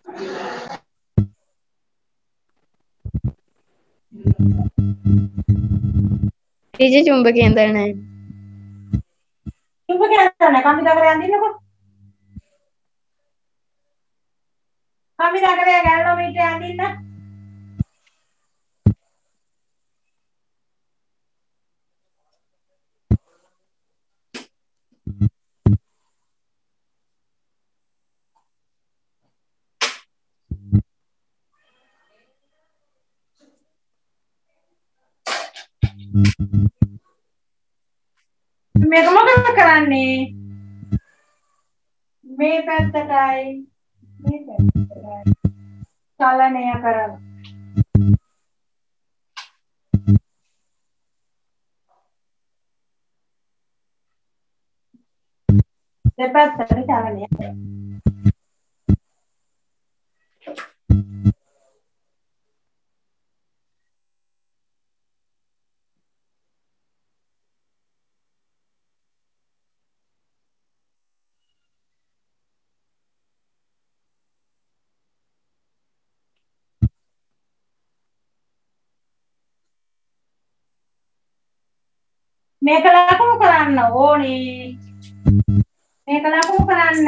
ටීචර් චුම්බකයෙන් දාන්න නෑ. චුම්බකයක් දාන්න කම්බි නගරේ අඳින්නකො. කම්බි නගරේ ගැලුනෝමීටරේ අඳින්න. මේක මොකද කරන්නේ? මේ පැත්තටයි මේ පැත්තටයි චලනය කරනවා. දෙපැත්තට චලනය කරනවා. මේක ලකුණු කරන්න ඕනේ. මේක ලකුණු කරන්න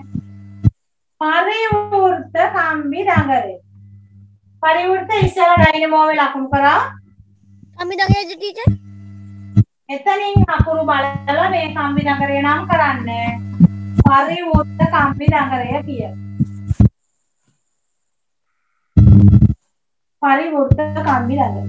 පරිවෘත්ත කම්බි නගරේ. පරිවෘත්ත ඉස්සර ඩයිනමෝවේ ලකුණු කරා. කම්බි නගරේද ටීචර්? එතනින් අකුරු බලලා මේ කම්බි නගරේ නම් කරන්න පරිවෘත්ත කම්බි නගරය කියලා. පරිවෘත්ත කම්බි නගරය.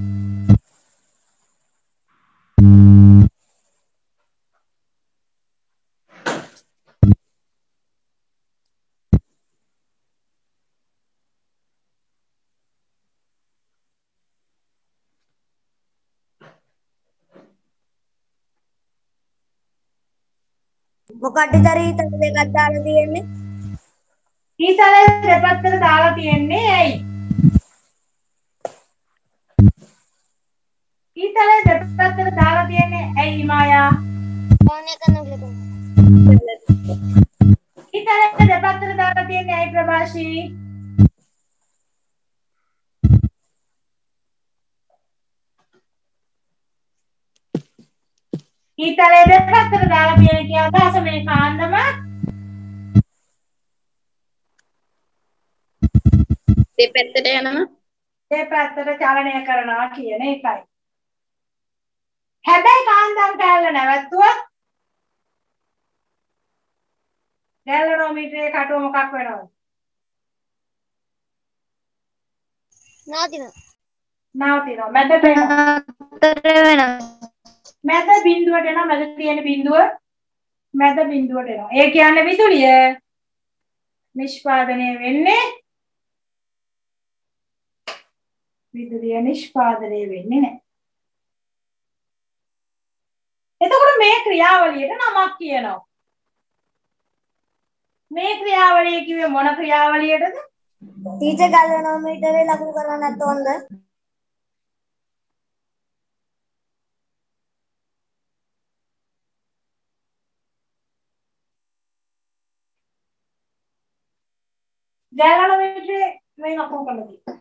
මොකටද ඊතල දෙකක් දාලා තියෙන්නේ? ඊතල දෙපැත්තට දාලා තියෙන්නේ ඇයි? ඊතල දෙපැත්තට දාලා තියෙන්නේ ඇයි මායා? ෆෝන් එක නුඹලට. ඊතල දෙපැත්තට දාලා තියෙන්නේ ඇයි ප්‍රභාෂී? ඊතලේ දෙපැත්තට දාලා තියෙන කිය අදහස මේ කාන්දම දෙපැත්තට යනවා. දෙපැත්තට චලනය කරනවා කියන එකයි. හැබැයි කාන්දම් කැල්ල නැවැත්තුවොත් ගැලනෝමීටරයේ කටුව මොකක් වෙනවද? නවතිනවා. නවතිනවා. මැද වෙනවා. අතර වෙනවා. මැද බිඳුවට එනවා. මැද තියෙන බිඳුව මැද බිඳුවට එනවා. ඒ කියන්නේ විදුලිය නිෂ්පාදනය වෙන්නේ විදුලිය නිෂ්පාදනය වෙන්නේ නැහැ. එතකොට මේ ක්‍රියාවලියට නමක් කියනවා. මේ ක්‍රියාවලිය කිව්වේ මොන ක්‍රියාවලියටද? ටීචර් ගැලවනෝමීටරේ ලකුණු කරන්නේ නැත්නම් හොඳ. ගැලනෝමීටරේ මේ ලකුණු කරලා තියෙනවා.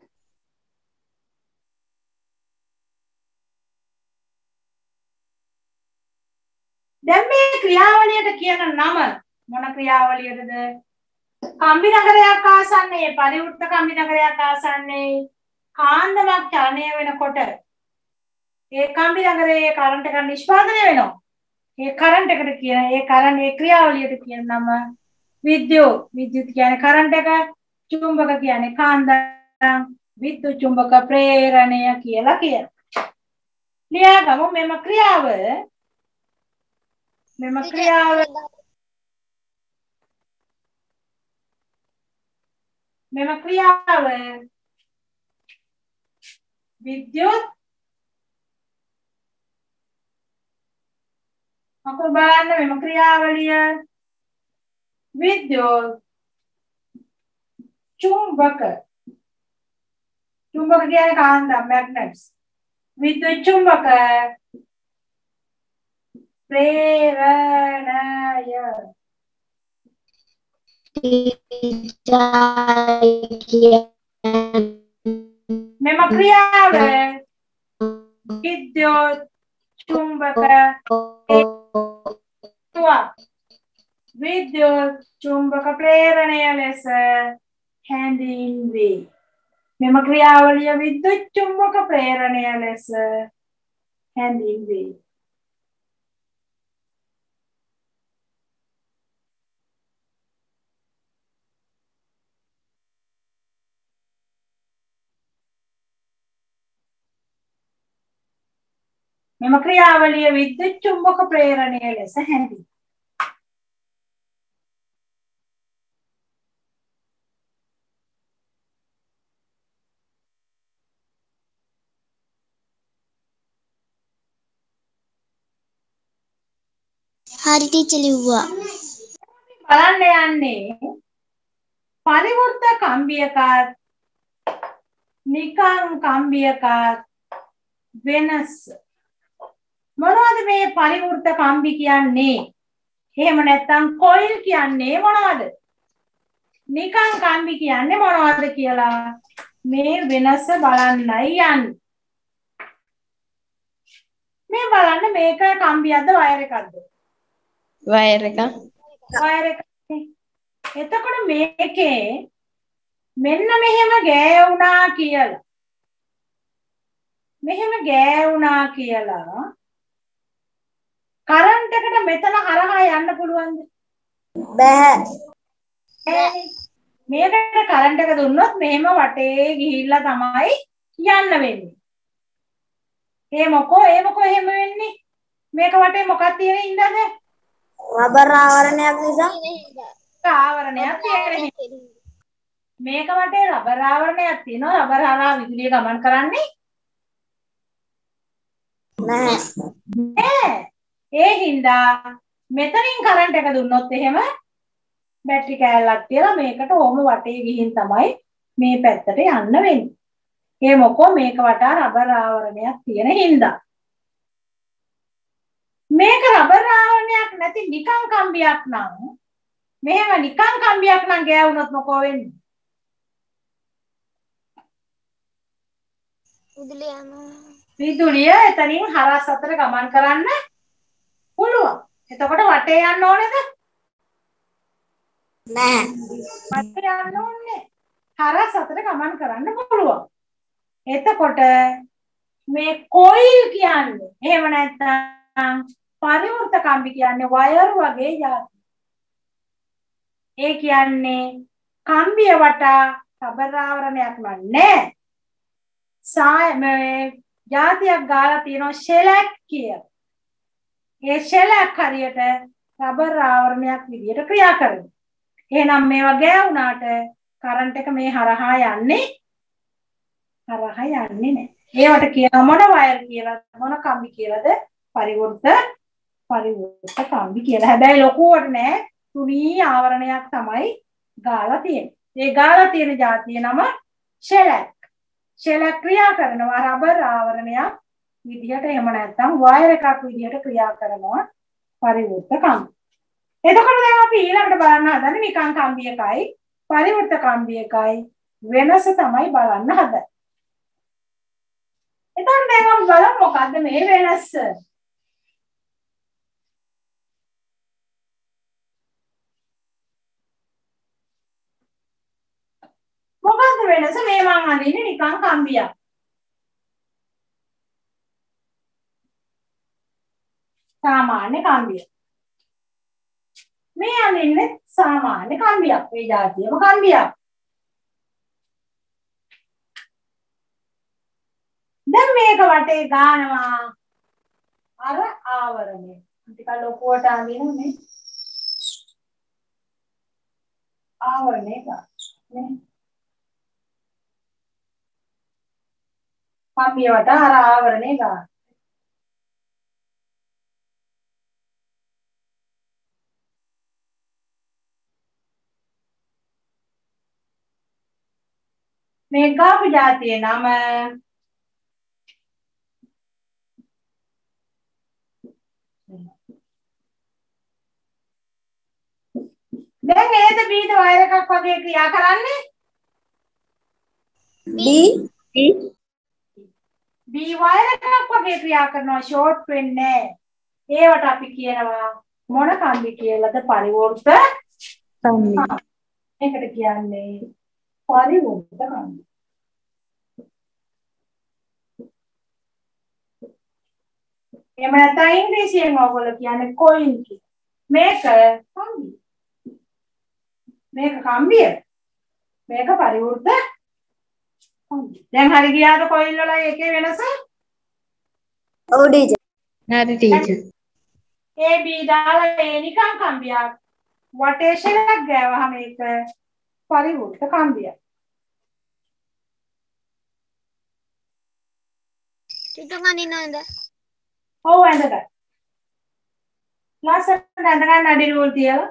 දැන් මේ ක්‍රියාවලියට කියන නම මොන ක්‍රියාවලියටද? කම්බි නගරයක් ආසන්නයේ පරිවෘත්ත කම්බි නගරයක් ආසන්නයේ කාන්දමක් චලනය වෙනකොට ඒ කම්බි නගරයේ කරන්ට් එක නිෂ්පාදනය වෙනවා. ඒ කරන්ට් එකට කියන ඒ කරන්ට් ඒ ක්‍රියාවලියට කියන නම විද්‍යුත්. විද්‍යුත් කියන්නේ කරන්ට් එක, චුම්බක කියන්නේ කාන්දම්, විද්‍යුත් චුම්බක ප්‍රේරණය කියලා කියනවා. ලියාගමු මෙම ක්‍රියාව මෙම ක්‍රියාව මෙම ක්‍රියාව විද්‍යුත් අකුරු බලන්න මෙම ක්‍රියාවලිය විද්‍යුත් චුම්බක චුම්බක කියන්නේ කාන්දම් මැග්නට්ස් විද්‍යුත් චුම්බක ප්‍රේරණය මෙම ක්‍රියාව විද්‍යුත් චුම්බක විද්‍යුත් චුම්බක ප්‍රේරණය ලෙස හැඳින්වේ. මෙම ක්‍රියාවලිය විද්‍යුත් චුම්බක ප්‍රේරණය ලෙස හැඳින්වේ. මෙම ක්‍රියාවලිය විද්‍යුත් චුම්බක ප්‍රේරණය ලෙස හැඳින්වේ. හරි ටීචර් ලිව්වා. බලන්න යන්නේ පරිවෘත්ත කම්බියකත් නිකං කම්බියකත් වෙනස. මොනවද මේ පරිවෘත්ත කම්බි කියන්නේ? එහෙම නැත්නම් කොයිල් කියන්නේ මොනවද? නිකං කම්බි කියන්නේ මොනවද කියලා මේ වෙනස බලන්නයි යන්නේ. මේ බලන්න මේක කම්බියක්ද වයර් එකක්ද? වයර් එක. වයර් එක. එතකොට මේකේ මෙන්න මෙහෙම ගෑවුනා කියලා. මෙහෙම ගෑවුනා කියලා කරන්ට් එකට මෙතන හරහා යන්න පුළුවන්ද? බෑ. මේකට කරන්ට් එක දුන්නොත් මෙහෙම වටේ ගිහිල්ලා තමයි යන්න වෙන්නේ. ඒ මොකෝ ඒ මොකෝ එහෙම වෙන්නේ? මේක වටේ මොකක්ද තියෙන ඉන්නද? රබර් ආවරණයක් නිසා ආවරණයක් තියෙන. මේක වටේ රබර් ආවරණයක් තියෙනවා. රබර් හරහා විදුලිය ගමන් කරන්නේ නැහැ. නෑ. ඒ හින්දා මෙතනින් කරන්ට් එක දුන්නොත් එහෙම බැටරි කෑල්ලක් තියලා මේකට ඕම වටේ ගිහින් තමයි මේ පැත්තට යන්න වෙන්නේ. ඒ මොකෝ මේක වටා රබර් ආවරණයක් තියෙන හින්දා. මේක රබර් ආවරණයක් නැති නිකං කම්බියක් නම් මෙහෙම නිකං කම්බියක් නම් ගෑවුනොත් මොකෝ වෙන්නේ? විදුලිය යනවා. විදුලිය එතනින් හරස් අතර ගමන් කරන්න පුළුවන්. එතකොට වටේ යන්න ඕනේද? නෑ. වටේ යන්න ඕනේ. හරස් අතර ගමන් කරන්න පුළුවන්. එතකොට මේ කොයිල් කියන්නේ එහෙම නැත්නම් පරිවෘත කම්බි කියන්නේ වයර් වගේ જાති. ඒ කියන්නේ කම්බිය වටා රබර් ආවරණයක් නෑ. සාය මේ જાතියක් ගාලා තියෙනවා ෂෙලක් කියලා. ඒ ෂෙලක් හරියට රබර් ආවරණයක් විදියට ක්‍රියා කරනවා. එහෙනම් මේවා ගෑවුනාට කරන්ට් එක මේ හරහා යන්නේ හරහා යන්නේ නැහැ. ඒවට කියන මොන වයර් කියලා මොන කම්බි කියලාද? පරිවෘත පරිවෘත කම්බි කියලා. හැබැයි ලොකුවට නෑ. තුනී ආවරණයක් තමයි ගාලා තියෙන්නේ. ඒ ගාලා තියෙන જાතිය නම ෂෙලක්. ෂෙලක් ක්‍රියා කරනවා රබර් ආවරණයක් විදියට එහෙම නැත්නම් වයර් එකක් විදියට ක්‍රියා කරනවා පරිවෘත කම්බි. එතකොට දැන් අපි ඊළඟට බලන්න හදන්නේ නිකං කම්බි එකයි පරිවෘත කම්බි එකයි වෙනස තමයි බලන්න හදන්නේ. එතකොට දැන් අපි බලමු මොකද්ද මේ වෙනස? මොකද්ද වෙනස? මේ මං අඳින්නේ නිකං කම්බියක්. සාමාන්‍ය කම්බියක්. මේ අඳින්නේ සාමාන්‍ය කම්බියක්. මේ જાතියම කම්බියක්. දැන් මේක වටේ ගානවා අර ආවරණය. ටිකක් ලොකුවට අඳින්නේ ආවරණය ගන්න. නේ? කම්බිය වටා අර ආවරණය ගන්න. මේ ගාපු જાතියේ නම දැන් ඒද බීද වයර් එකක් වගේ ක්‍රියා කරන්නේ? B බී වයර් එකක් වගේ ක්‍රියා කරනවා ෂෝට් වෙන්නේ. ඒවට අපි කියනවා මොන කම්බි කියලාද? පරිවෘත කම්බි. මේකට කියන්නේ පරිවෘත කම්බි. එහෙම නැත්නම් ඉංග්‍රීසියෙන් ඔයගොල්ලෝ කියන්නේ කොයිල් කියලා. මේක කම්බි. මේක කම්බිය. මේක පරිවෘත කම්බි. දැන් හරි ගියාද කොයිල් වල එකේ වෙනස? ඔව් ටීචර්. හරි ටීචර්. A B දාලා ඒ නිකන් කම්බියක්. වටේ ෂෙලක් ගෑවහම ඒක පරිවෘත කම්බියක්. චුට්ටක් අනින්නද? ඔව් ඇඳගන්න. ලස්සනට ඇඳගන්න අඩි රූල් තියලා.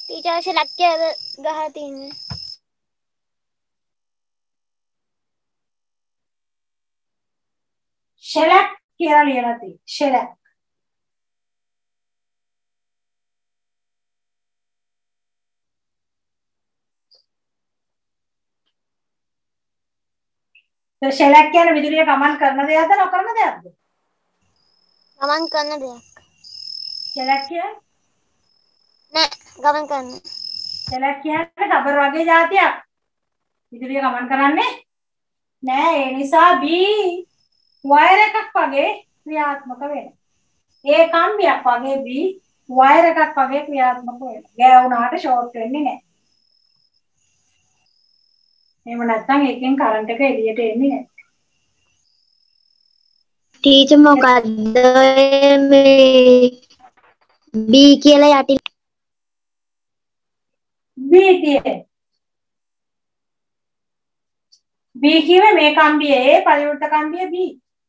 ටීචර් ශලක්කයද ගහලා තින්නේ. shellac කියලා ලියලා තියෙන්නේ. shellac. તો shellac කියන්නේ විදුලිය ගමන් කරන දෙයක්ද නොකරන දෙයක්ද? ගමන් කරන දෙයක්. shellac කියන්නේ නෑ ගමන් කරන. shellac කියන්නේ රබර් වගේ જાතියක්. විදුලිය ගමන් කරන්නේ නෑ. ඒ නිසා B වයර් එකක් වගේ ක්‍රියාත්මක වෙනවා. ඒ කම්බියක් වගේ B වයර් එකක් වගේ ක්‍රියාත්මක වෙනවා. ගෑවුනාට ෂෝට් වෙන්නේ නෑ. එහෙම නැත්නම් එකෙන් කරන්ට් එක එළියට එන්නේ නෑ. ටීචර් මොකද්ද මේ B කියලා යටින් B තියෙන්නේ. B කිව්වේ මේ කම්බියේ ඒ පරිවෘත කම්බිය B.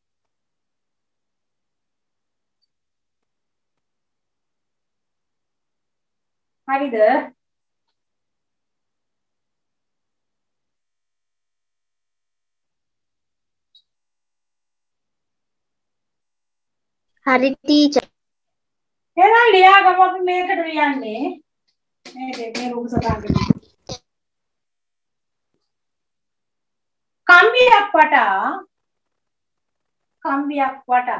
හරිද? හරි ටීචර්. එහෙනම් ලියාගමු අපි මේකට ලියන්නේ. මේ මේ රූප සටහන් දෙක. කම්බියක් වටා කම්බියක් වටා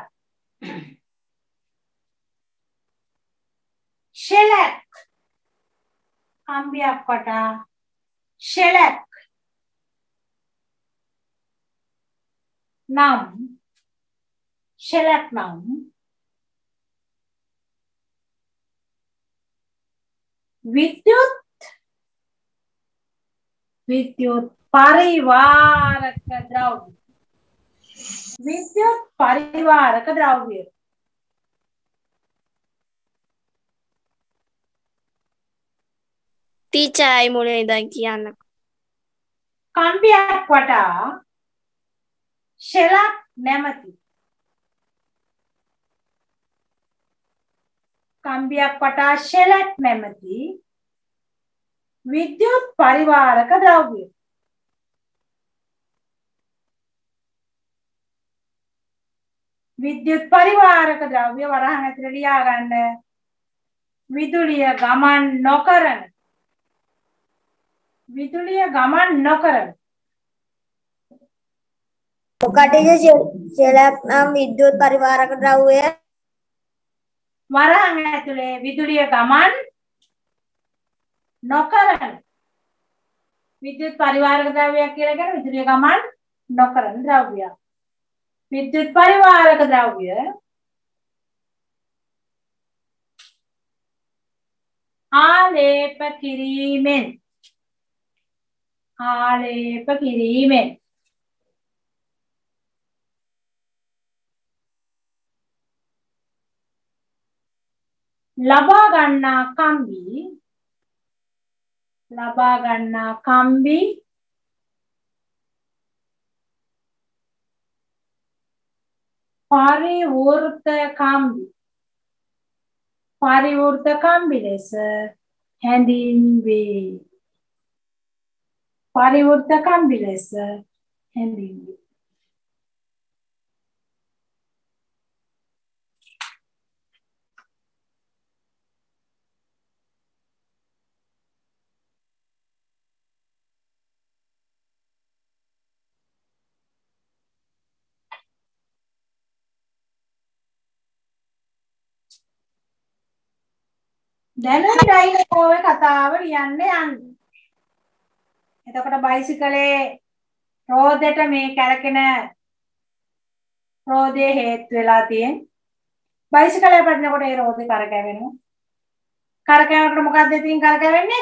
shellac කම්බියක් වටා shellac නම් shellac නම් විද්‍යුත් විද්‍යුත් පරිවාරක ද්‍රව්‍ය විද්‍යුත් පරිවාරක ද්‍රව්‍ය ටීචර් අය මොලේ ඉඳන් කියන්න. කම්බියක් වටා shellac නැමැති කම්බියක් වටා shellac නැමැති විද්‍යුත් පරිවාරක ද්‍රව්‍ය විද්‍යුත් පරිවාරක ද්‍රව්‍ය වරහන් ඇතුළේ ලියා ගන්න. විදුලිය ගමන් නොකරන විදුලිය ගමන් නොකරන මොකටද shellac නම් විද්‍යුත් පරිවාරක ද්‍රව්‍ය වරහන් ඇතුළේ විදුලිය ගමන් නොකරන විද්‍යුත් පරිවාරක ද්‍රව්‍යයක් කියලා කියන විදුලිය ගමන් නොකරන ද්‍රව්‍යයක්. විද්‍යුත් පරිවාරක ද්‍රව්‍ය ආලේප කිරීමෙන් ආලේප කිරීමෙන් ලබා ගන්නා කම්බි ලබා ගන්නා කම්බි පරිවෘත කම්බි පරිවෘත කම්බි ලෙස හැඳින්වේ. පරිවෘත කම්බි ලෙස හැඳින්වේ. දැන් ඩයිනමෝවේ කතාව ලියන්න යන්න. එතකොට බයිසිකලේ රෝදෙට මේ කැරකෙන රෝදේ හේතු වෙලා තියෙන. බයිසිකලේ පදිනකොට ඒ රෝදේ කරකැවෙනවා. කරකැවෙනකොට මොකක්ද ඉතින් කරකැවෙන්නේ?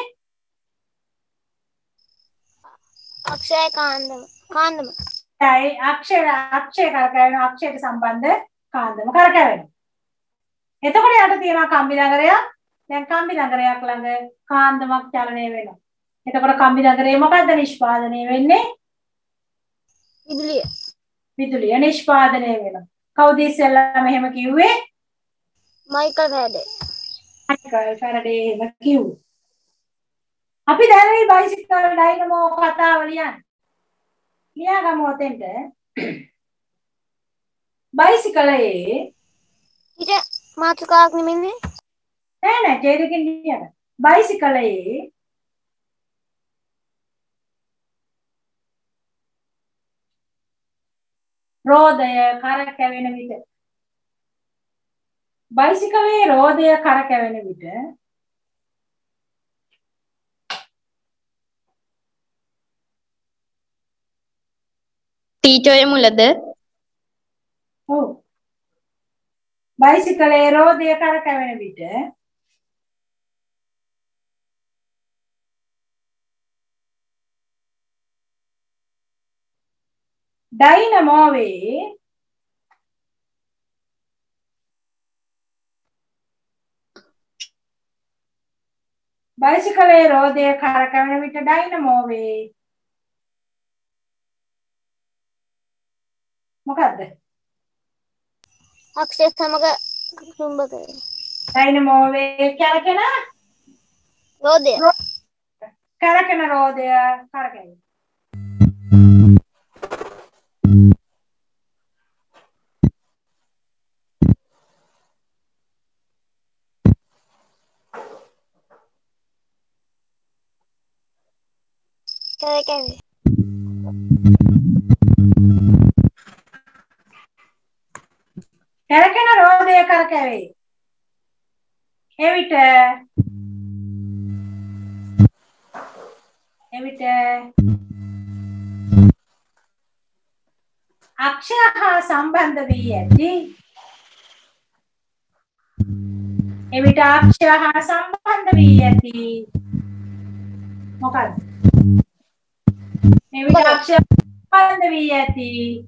අක්ෂය කාන්දම කාන්දම. ඒ අක්ෂය අක්ෂය කරකැවෙන අක්ෂයට සම්බන්ධ කාන්දම කරකැවෙනවා. එතකොට යට තියෙනවා කම්බි නගරයක්. දැන් කම්බි නගරයක් ළඟ කාන්දමක් චලනය වෙනවා. එතකොට කම්බි නගරේ මොකද්ද නිෂ්පාදනය වෙන්නේ? විදුලිය. විදුලිය නිෂ්පාදනය වෙනවා. කවුද ඉස්සෙල්ලාම එහෙම කිව්වේ? මයිකල් ෆැරඩේ. මයිකල් ෆැරඩේ එහෙම කිව්වේ. අපි දැන් මේ බයිසිකල් ඩයිනමෝ කතාව ලියන්න. ලියාගමු ඔතෙන්ට. බයිසිකලයේ ඊට මාතෘකාවක් නෙමෙන්නේ. නෑ නෑ ජේදකින් ලියන්න. බයිසිකලයේ රෝදය කරකැවෙන විට බයිසිකලයේ රෝදය කරකැවෙන විට ටීචර් මුලද ඔව් බයිසිකලයේ රෝදය කරකැවෙන විට ඩයිනමෝවේ බයිසිකලයේ රෝදය කරකැවෙන විට ඩයිනමෝවේ මොකද්ද? අක්ෂය සමග චුම්බකය. ඩයිනමෝවේ කරකැන රෝදය. කරකැන රෝදය කරකැවෙන. කරකැවේ. කරකැන රෝදය කරකැවේ. එවිට එවිට අක්ෂය හා සම්බන්ධ වී ඇති එවිට අක්ෂය හා සම්බන්ධ වී ඇති මොකක්ද? එවිට අක්ෂය සම්බන්ධ වී ඇති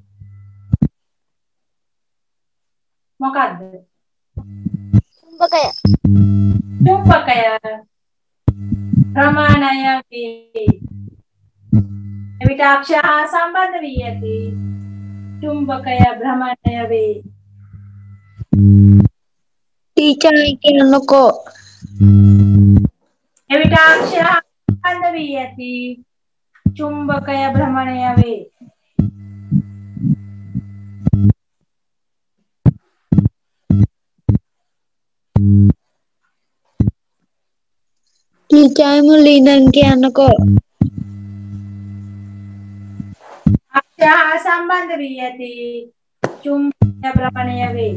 මොකක්ද? චුම්බකය. චුම්බකය ප්‍රමාණය වේ. එවිට අක්ෂය හා සම්බන්ධ වී ඇති චුම්බකය භ්‍රමණය වේ. ටීචර් කියන්නකෝ. එවිට අක්ෂය හා සම්බන්ධ වී ඇති චුම්බකය භ්‍රමණය වේ. ටීචර් මුලින්ම කියන්නකෝ. අක්ෂය හා සම්බන්ධ වී ඇති චුම්බකය භ්‍රමණය වේ.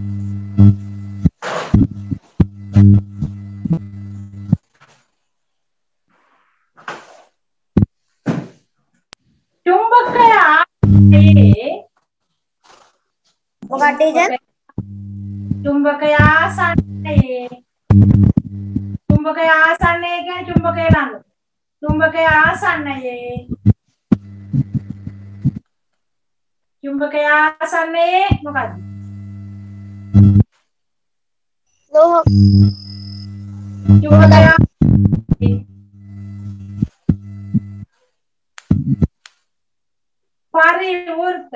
චුම්බකය ආසන්නයේ මොකක්ද ටීචර්? චුම්බකය ආසන්නයේ චුම්බකය ආසන්නයේ කියන්නේ චුම්බකය ළඟ. චුම්බකය ආසන්නයේ චුම්බකය ආසන්නයේ මොකද්ද? ලෝහ. චුම්බකය පරිවෘත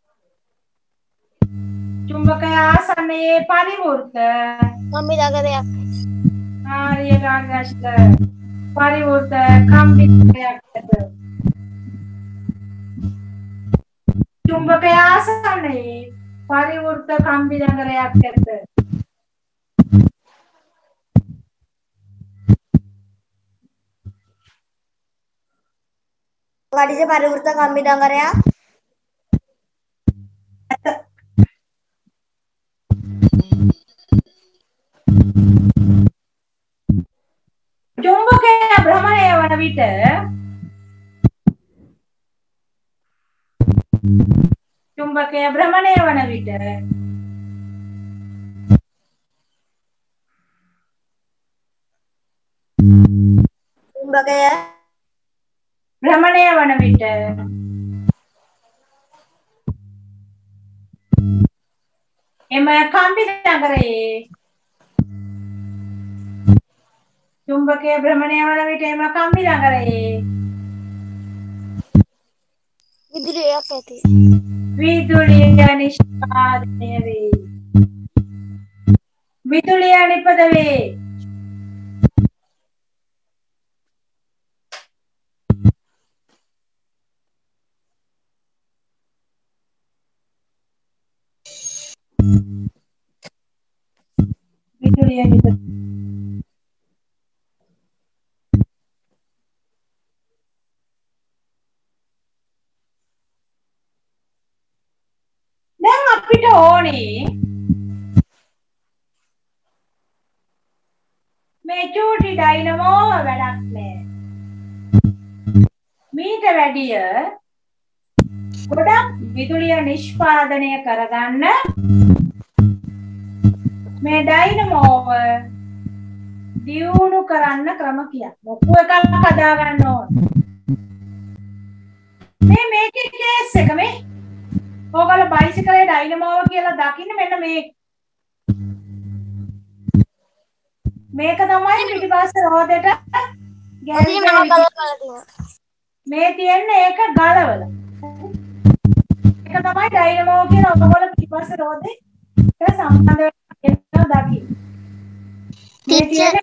චුම්බකය ආසන්නයේ පරිවෘත කම්බිනගරයක්. හරියට අග්‍රස්ත පරිවෘත කම්බිනයක් ඇත. චුම්බකය ආසන්නයේ පරිවෘත කම්බිනගරයක් ඇත. What is a පරිවෘත කම්බිනගරයක්? චුම්බකය භ්‍රමණය වන විට චුම්බකය භ්‍රමණය වන විට චුම්බකය භ්‍රමණය වන විට එම කම්බිනගරයේ චුම්බකය භ්‍රමණය වන විට එම කම්බිනගරයේ විදුලියක් ඇති. විදුලිය නිෂ්පාදනය වේ. විදුලිය නිපද වේ. විදුලිය විදුලිය දැන් අපිට ඕනේ මේ චූටි ඩයිනමෝ වැඩක් නෑ. මීට වැඩිය ගොඩක් විදුලිය නිෂ්පාදනය කරගන්න මේ ඩයිනමෝව දියුණු කරන්න ක්‍රම කියක්. ලොකු එකක් හදා ගන්න ඕන. මේ මේකේ කේස් එක මේ ඕගොල්ලෝ බයිසිකලේ ඩයිනමෝව කියලා දකින්න මෙන්න මේ මේක තමයි පිටිපස්සේ රෝදෙට අදින් මම බලලා තියෙනවා. මේ තියෙන්නේ ඒක ගලවල. ඒක තමයි ඩයිනමෝ කියලා ඔයගොල්ලෝ පිටිපස්සේ රෝදේ ඒක සම්බන්ධ වෙනවා දකින්න. මේ තියෙන්නේ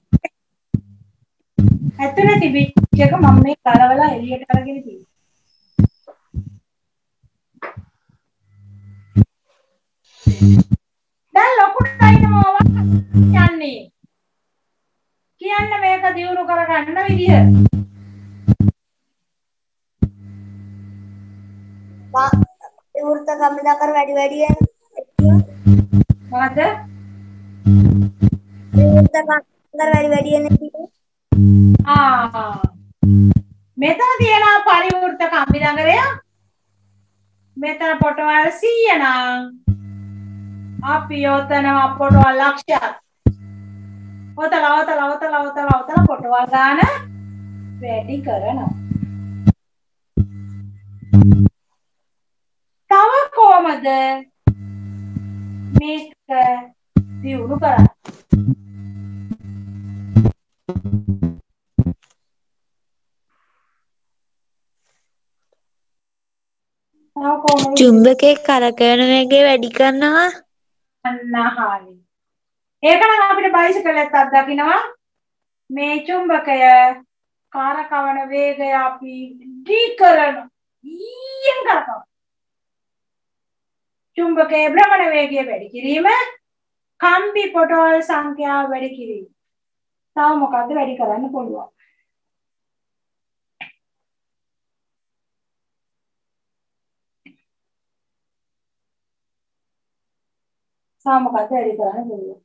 ඇතුලේ තිබිච්ච එක මම මේ ගලවලා එළියට අරගෙන තියෙනවා. දැන් ලොකු ඩයිනමෝවක් යන්නේ කියන්න මේක දියුණු කරගන්න විදිහ. විවෘත කම්බිදාකර වැඩි වැඩියෙන් මොකද? විවෘත කම්බිදාකර වැඩි වැඩියෙන් ආ මෙතන තියෙනවා පරිවෘත කම්බිදඟරය. මෙතන පොටවල් සීය නම් අපි යොතනවා පොටවල් ලක්ෂයක්. ඔතලා ඔතලා ඔතලා ඔතලා ඔතලා පොටවල් ගන්න වැඩි කරනවා. තව කොහමද මේක දියුණු කරන්නේ? චුම්බකයේ කරකවන වේගය වැඩි කරනවා. අන්නහාලි. ඒක නම් අපිට බයිසිකලෙත් අත්දකින්නවා. මේ චුම්බකය කරකවන වේගය අපි ඩී කරන ඊයෙන් කරකවන. චුම්බකයේ භ්‍රමණ වේගය වැඩි කිරීම, කම්බි පොටවල් සංඛ්‍යාව වැඩි කිරීම. තව මොකද්ද වැඩි කරන්න පුළුවන්? තව මොකද්ද වැඩි කරන්න පුළුවන්?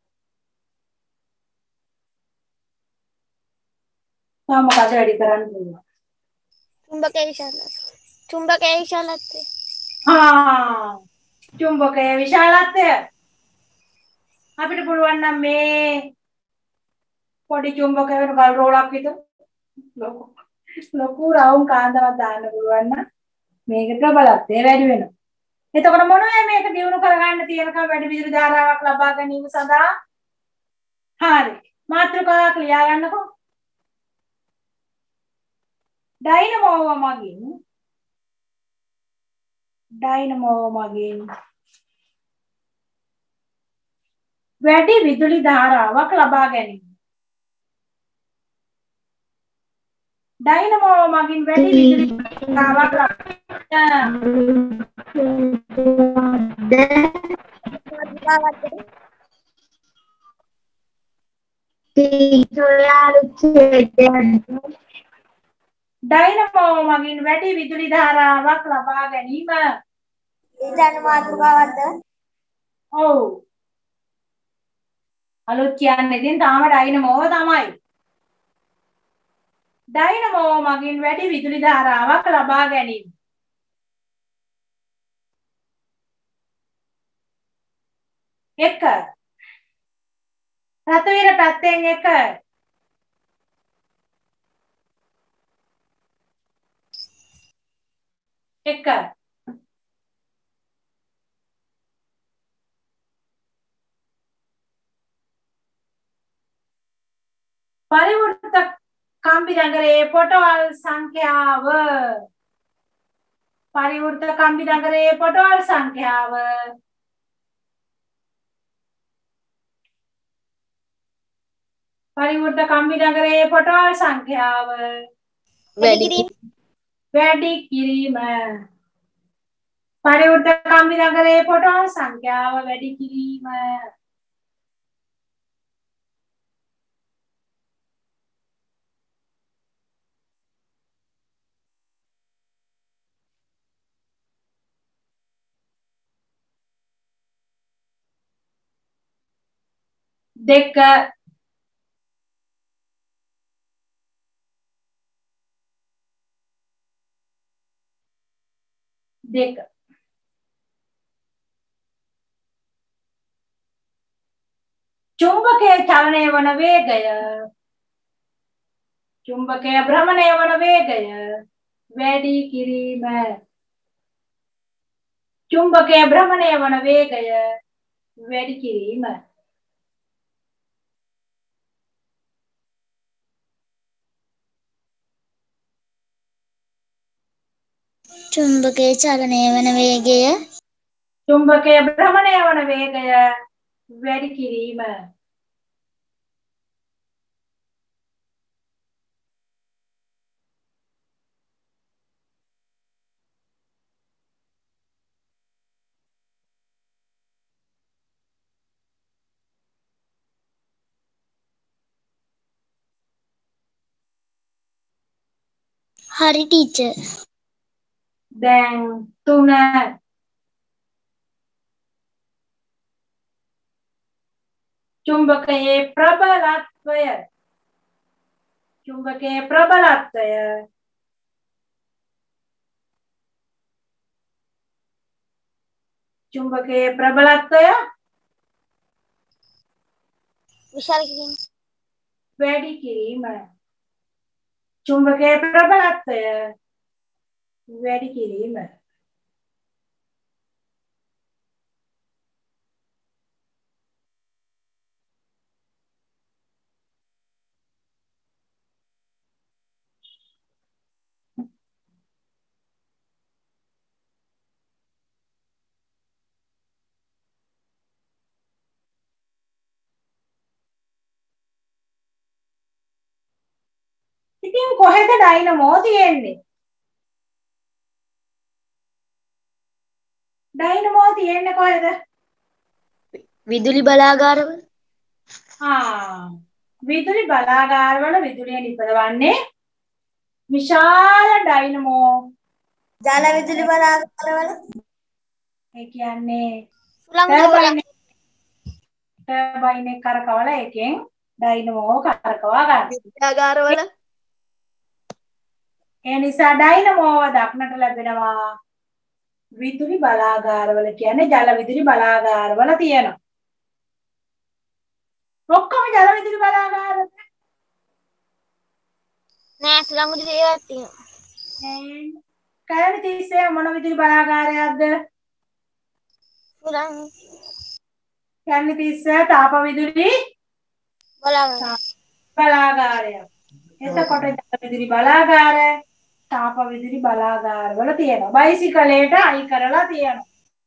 තව මොකද්ද වැඩි කරන්න පුළුවන්? චුම්බකයේ විශාලත්වය. චුම්බකයේ විශාලත්වය. ආ චුම්බකයේ විශාලත්වය අපිට පුළුවන් නම් මේ පොඩි චුම්බක වෙන ගල් රෝලක් විතර ලොකු ලොකු රවුම් කාන්දමක් දාන්න පුළුවන් නම් මේක ප්‍රබලත්වය වැඩි වෙනවා. එතකොට මොනවද මේක දියුණු කරගන්න තියෙනකම් වැඩි විදුලි ධාරාවක් ලබා ගැනීම සඳහා? හරි. මාතෘකාවක් ලියා ගන්නකො. ඩයිනමෝව මගින් ඩයිනමෝව මගින් වැඩි විදුලි ධාරාවක් ලබා ගැනීම. ඩයිනමෝව මගින් වැඩි විදුලි ධාරාවක් ලබා ඩයිනමෝව මගින් වැඩි විදුලි ධාරාවක් ලබා ගැනීම. ඊටන මාතෘකාවක්ද? ඔව්. අලුත් කියන්නේ ඉතින් තාම ඩයිනමෝව තමයි. ඩයිනමෝව මගින් වැඩි විදුලි ධාරාවක් ලබා ගැනීම. එක රතුවිර පැත්තෙන් එක එක පරිවෘත කම්බිදඟරේ පොටවල් සංඛ්‍යාව පරිවෘත කම්බිදඟරේ පොටවල් සංඛ්‍යාව පරිවෘත කම්බිදඟරේ පොටවල් සංඛ්‍යාව වැඩි කිරීම. වැඩි කිරීම. පරිවෘත කම්බිදඟරේ පොටවල් සංඛ්‍යාව වැඩි කිරීම. දෙක දෙක චුම්බකයේ චලනය වන වේගය චුම්බකයේ භ්‍රමණය වන වේගය වැඩි කිරීම චුම්බකයේ භ්‍රමණය වන වේගය වැඩි කිරීම චුම්බකයේ චලනය වන වේගය චුම්බකයේ භ්‍රමණය වන වේගය වැඩි කිරීම හරි ටීචර්. දැන් තුන චුම්බකයේ ප්‍රබලත්වය චුම්බකයේ ප්‍රබලත්වය චුම්බකයේ ප්‍රබලත්වය විශාල කිරීම වැඩි කිරීම චුම්බකයේ ප්‍රබලත්වය වැඩි කිරීම ඉතින් කොහෙද ඩයිනමෝ තියෙන්නේ? ඩයිනමෝ තියෙන්නේ කොහෙද? විදුලි බලාගාරවල ආ විදුලි බලාගාරවල විදුලිය නිපදවන්නේ විශාල ඩයිනමෝ ජල විදුලි බලාගාරවල ඒ කියන්නේ සුළං ටර්බයින් ටර්බයින් එක කරකවල එකෙන් ඩයිනමෝ කරකවා ගන්න. විද්‍යාගාරවල ඒ නිසා ඩයිනමෝව දක්නට ලැබෙනවා විදුලි බලාගාරවල කියන්නේ ජල විදුලි බලාගාරවල තියෙනවා. ඔක්කොම ජල විදුලි බලාගාරවල නෑ සුළං විදුලි ඒවත් තියෙනවා. කැලණි තිස්සේ මොන විදුලි බලාගාරයක්ද? සුළං කැලණි තිස්සේ තාප විදුලි බලාගාර බලාගාරය. එතකොට ජල විදුලි බලාගාර තාප විදුලි බලාගාරවල තියෙනවා. බයිසිකලයට අයි කරලා තියෙනවා.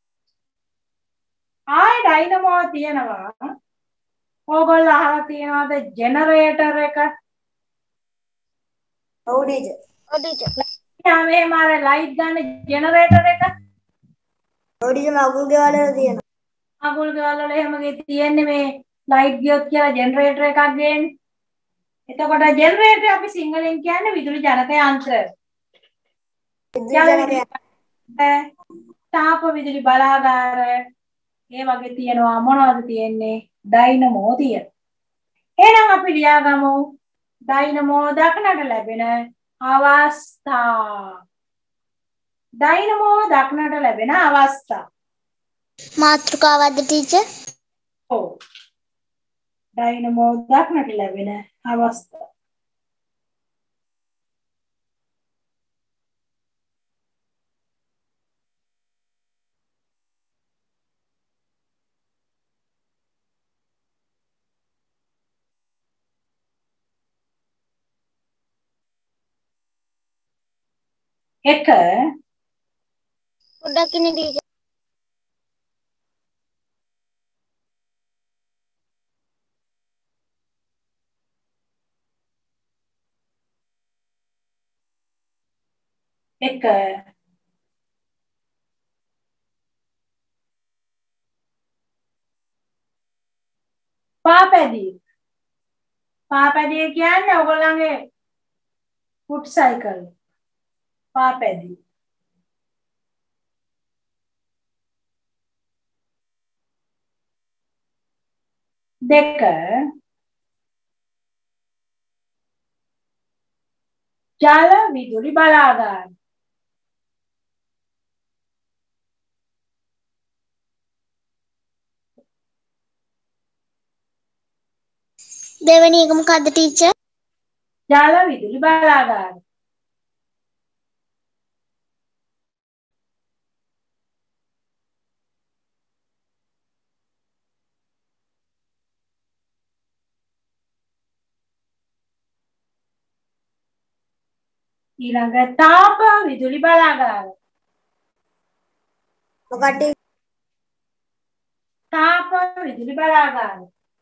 ආයි ඩයිනමෝ තියෙනවා. ඕගොල්ලෝ අහලා තියෙනවද ජෙනරේටර් එක? ඔව් ටීචර්. ඔව් ටීචර්. යා මේ මාර ලයිට් ගන්න ජෙනරේටර් එක ඔව් ටීචර් මගුල් ගෙවල් වල තියෙනවා. අඟුල් ගෙවල් වල එහෙම තියෙන්නේ මේ ලයිට් ගියොත් කියලා ජෙනරේටර් එකක් ගේන්නේ. එතකොට ජෙනරේටර් අපි සිංහලෙන් කියන්නේ විදුලි ජනක යන්ත්‍රය. විදුලි ජනකයන්. තාප විදුලි බලාගාර ඒ වගේ තියෙනවා. මොනවද තියෙන්නේ? ඩයිනමෝ තියෙනවා. එහෙනම් අපි ලියාගමු ඩයිනමෝ දක්නට ලැබෙන අවස්ථා. ඩයිනමෝ දක්නට ලැබෙන අවස්ථා. මාතෘකාවක්ද ටීචර්? ඔව්. ඩයිනමෝ දක්නට ලැබෙන අවස්ථා. එක පොඩ්ඩක් ඉන්න ටීචර්. එක පාපැදිය. පාපැදිය කියන්නේ ඔයගොල්ලන්ගේ ෆුට් සයිකල්. පාපැදිය. දෙක ජල විදුලි බලාගාර. දෙවෙනි එක මොකද්ද ටීචර්? ජල විදුලි බලාගාර. ඊළඟ තාප විදුලි බලාගාර. මොකක්ද තාප විදුලි බලාගාර.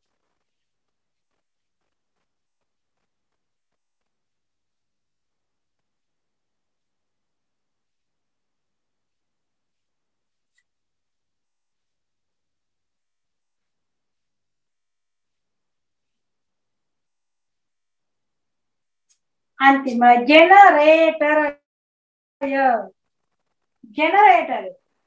අන්තිම ජෙනරේටරය. ජෙනරේටර්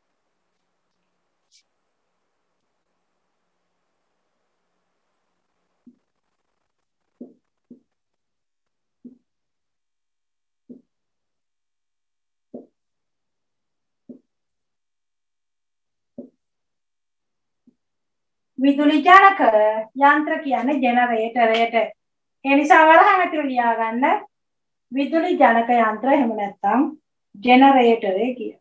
විදුලි ජනක යන්ත්‍ර කියන්නේ ජෙනරේටරයට. ඒ නිසා වරහන් ඇතුළේ ලියා ගන්න විදුලි ජනක යන්ත්‍ර එහෙම නැත්නම් ජෙනරේටරේ කිය.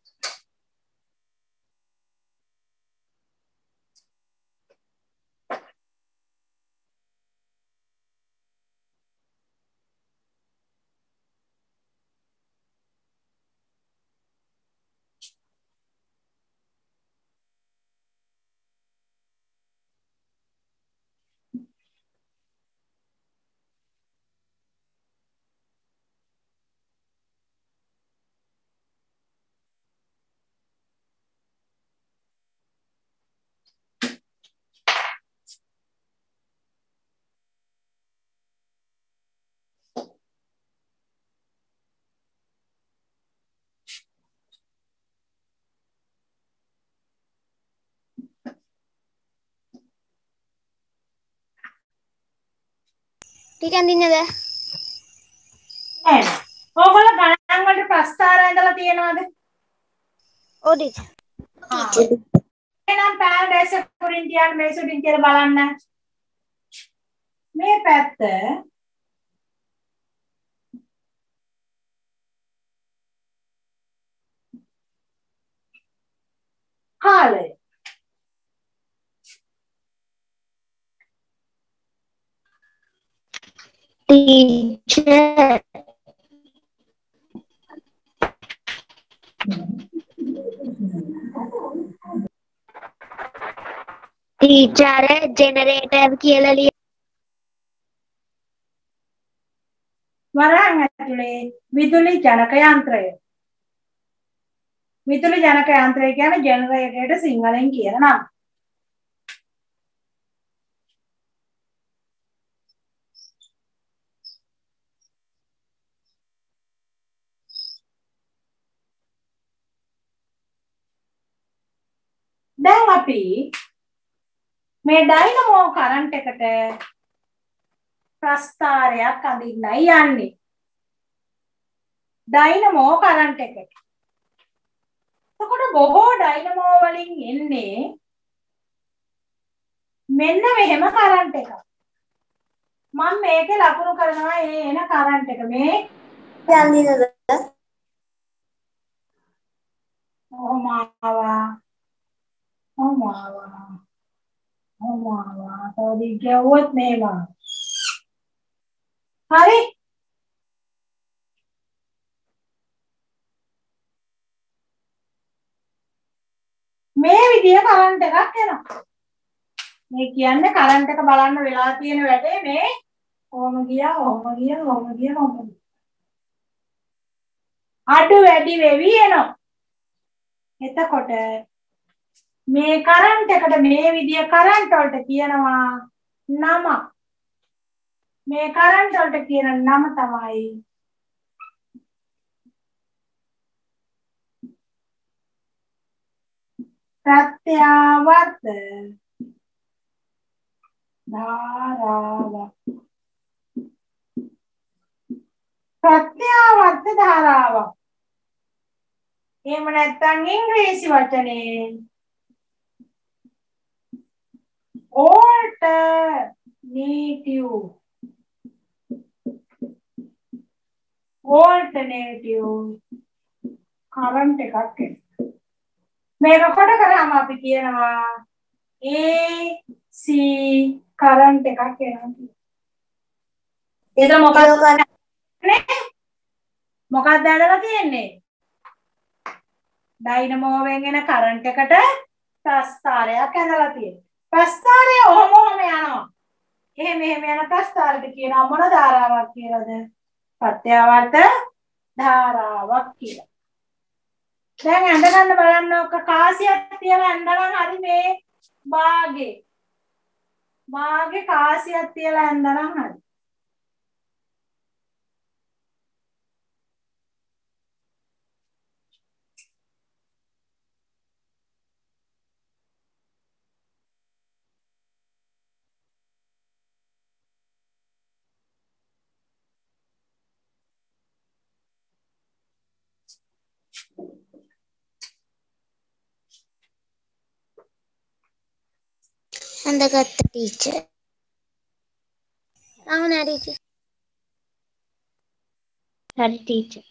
ටික අඳින්නද? නෑ. ඕගොල්ලෝ ගණන් වලට ප්‍රස්තාර ඇඳලා තියෙනවද? ඔව් ටීචර්. ආ. එහෙනම් පැරඩයිස් එක උඩින් තියන්න මේ සුඩින් කියලා බලන්න. මේ පැත්ත කාලය. ටීචර් ටීචර් ජෙනරේටර් කියලා ලිය. වරහන් ඇතුලේ විදුලි ජනක යන්ත්‍රය. විදුලි ජනක යන්ත්‍රය කියන්නේ ජෙනරේටරයට සිංහලෙන් කියන නම. දැන් අපි මේ ඩයිනමෝ කරන්ට් එකට ප්‍රස්ථාරයක් අඳින්නයි යන්නේ. ඩයිනමෝ කරන්ට් එකට. එතකොට බොහෝ ඩයිනමෝ වලින් එන්නේ මෙන්න මෙහෙම කරන්ට් එකක්. මම මේකේ ලකුණු කරනවා ඒ එන කරන්ට් එක. මේ යන්දිනද? ඔහොම ආවා. ඔහොම ආවා. ඔහොම ආවා. තවදි ගියවොත් මේව. හරි. මේ විදිය කරන්ට් එකක් එනවා. මේ කියන්නේ කරන්ට් එක බලන්න වෙලා තියෙන වැඩේ මේ කොහොම ගියා කොහොම ගියා කොහොම ගියා කොහොම අඩු වැඩි වෙවි එනවා. එතකොට මේ කරන්ට් එකට මේ විදිය කරන්ට් වලට කියනවා නම. මේ කරන්ට් වලට කියන නම තමයි ප්‍රත්‍යාවර්ත ධාරාවක්. ප්‍රත්‍යාවර්ත ධාරාවක්. එහෙම නැත්නම් ඉංග්‍රීසි වචනේ alternative alternative current එකක් එන්න. මේක කොට කරාම අපි කියනවා A C current එකක් එනවා. ඒක මොකක්ද නේ? මොකක්ද ඇදලා තියෙන්නේ? ඩයිනමෝවෙන් එන කරන්ට් එකට ප්‍රස්ථාරයක් ඇදලා තියෙනවා. ප්‍රස්ථාරය ඔහොම ඔහොම යනවා. එහෙම එහෙම යන ප්‍රස්ථාරයට කියනවා මොන ධාරාවක් කියලාද? ප්‍රත්‍යාවර්ත ධාරාවක් කියලා. දැන් ඇඳගන්න බලන්න ඔක කාසියක් තියලා ඇඳලා හරි මේ භාගේ. භාගේ කාසියක් තියලා ඇඳලා හරි. අඳගත්ත ටීචර්. ආවනේ ටීචර්. හරි ටීචර්.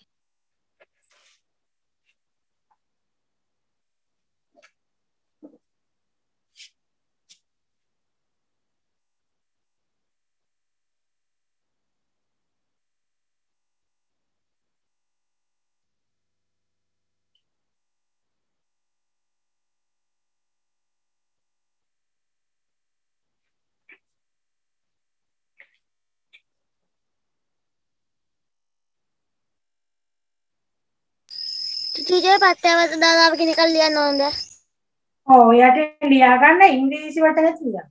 ටීචර් ප්‍රත්‍යාවර්ත ධාරාව කියන එක ලියන්න ඕනද? ඔව් යට ලියා ගන්න ඉංග්‍රීසි වචනේ තියලා.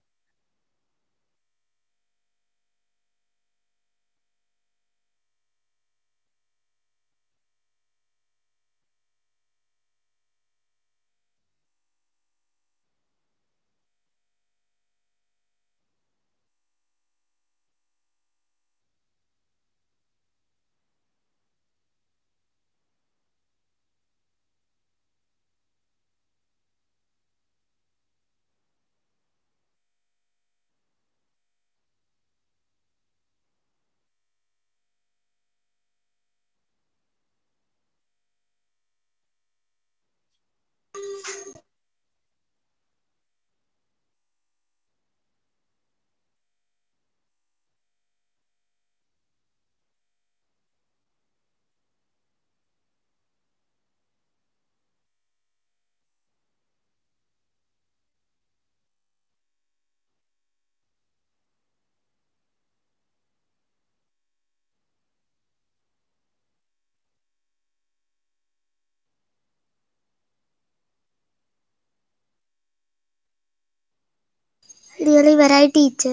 ලියලා ඉවරයි ටීචර්.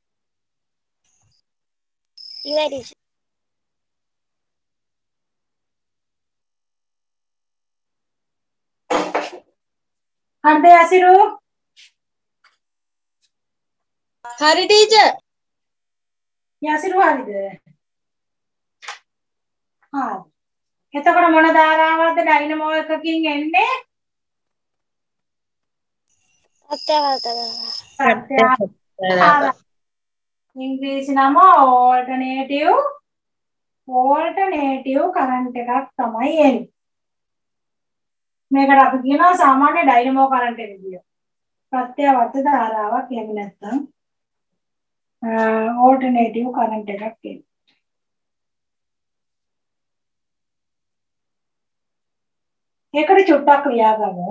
ඉවරයි ටීචර්. හරිද යසිරු? හරි ටීචර්. යසිරු හරිද? හරි. එතකොට මොන ධාරාවක්ද ඩයිනමෝ එකකින් එන්නේ? ප්‍රත්‍යාවර්ත ප්‍රත්‍යාවර්ත. ඉංග්‍රීසි නම alternative alternative current එකක් තමයි එන්නේ. මේකට අපි කියනවා සාමාන්‍ය ඩයිනමෝ කරන්ට් එක කියලා. ප්‍රත්‍යාවර්ත ධාරාවක් එහෙම නැත්නම් alternative current එකක් එන්නේ. ඒකට චුට්ටක් ලියා ගමු.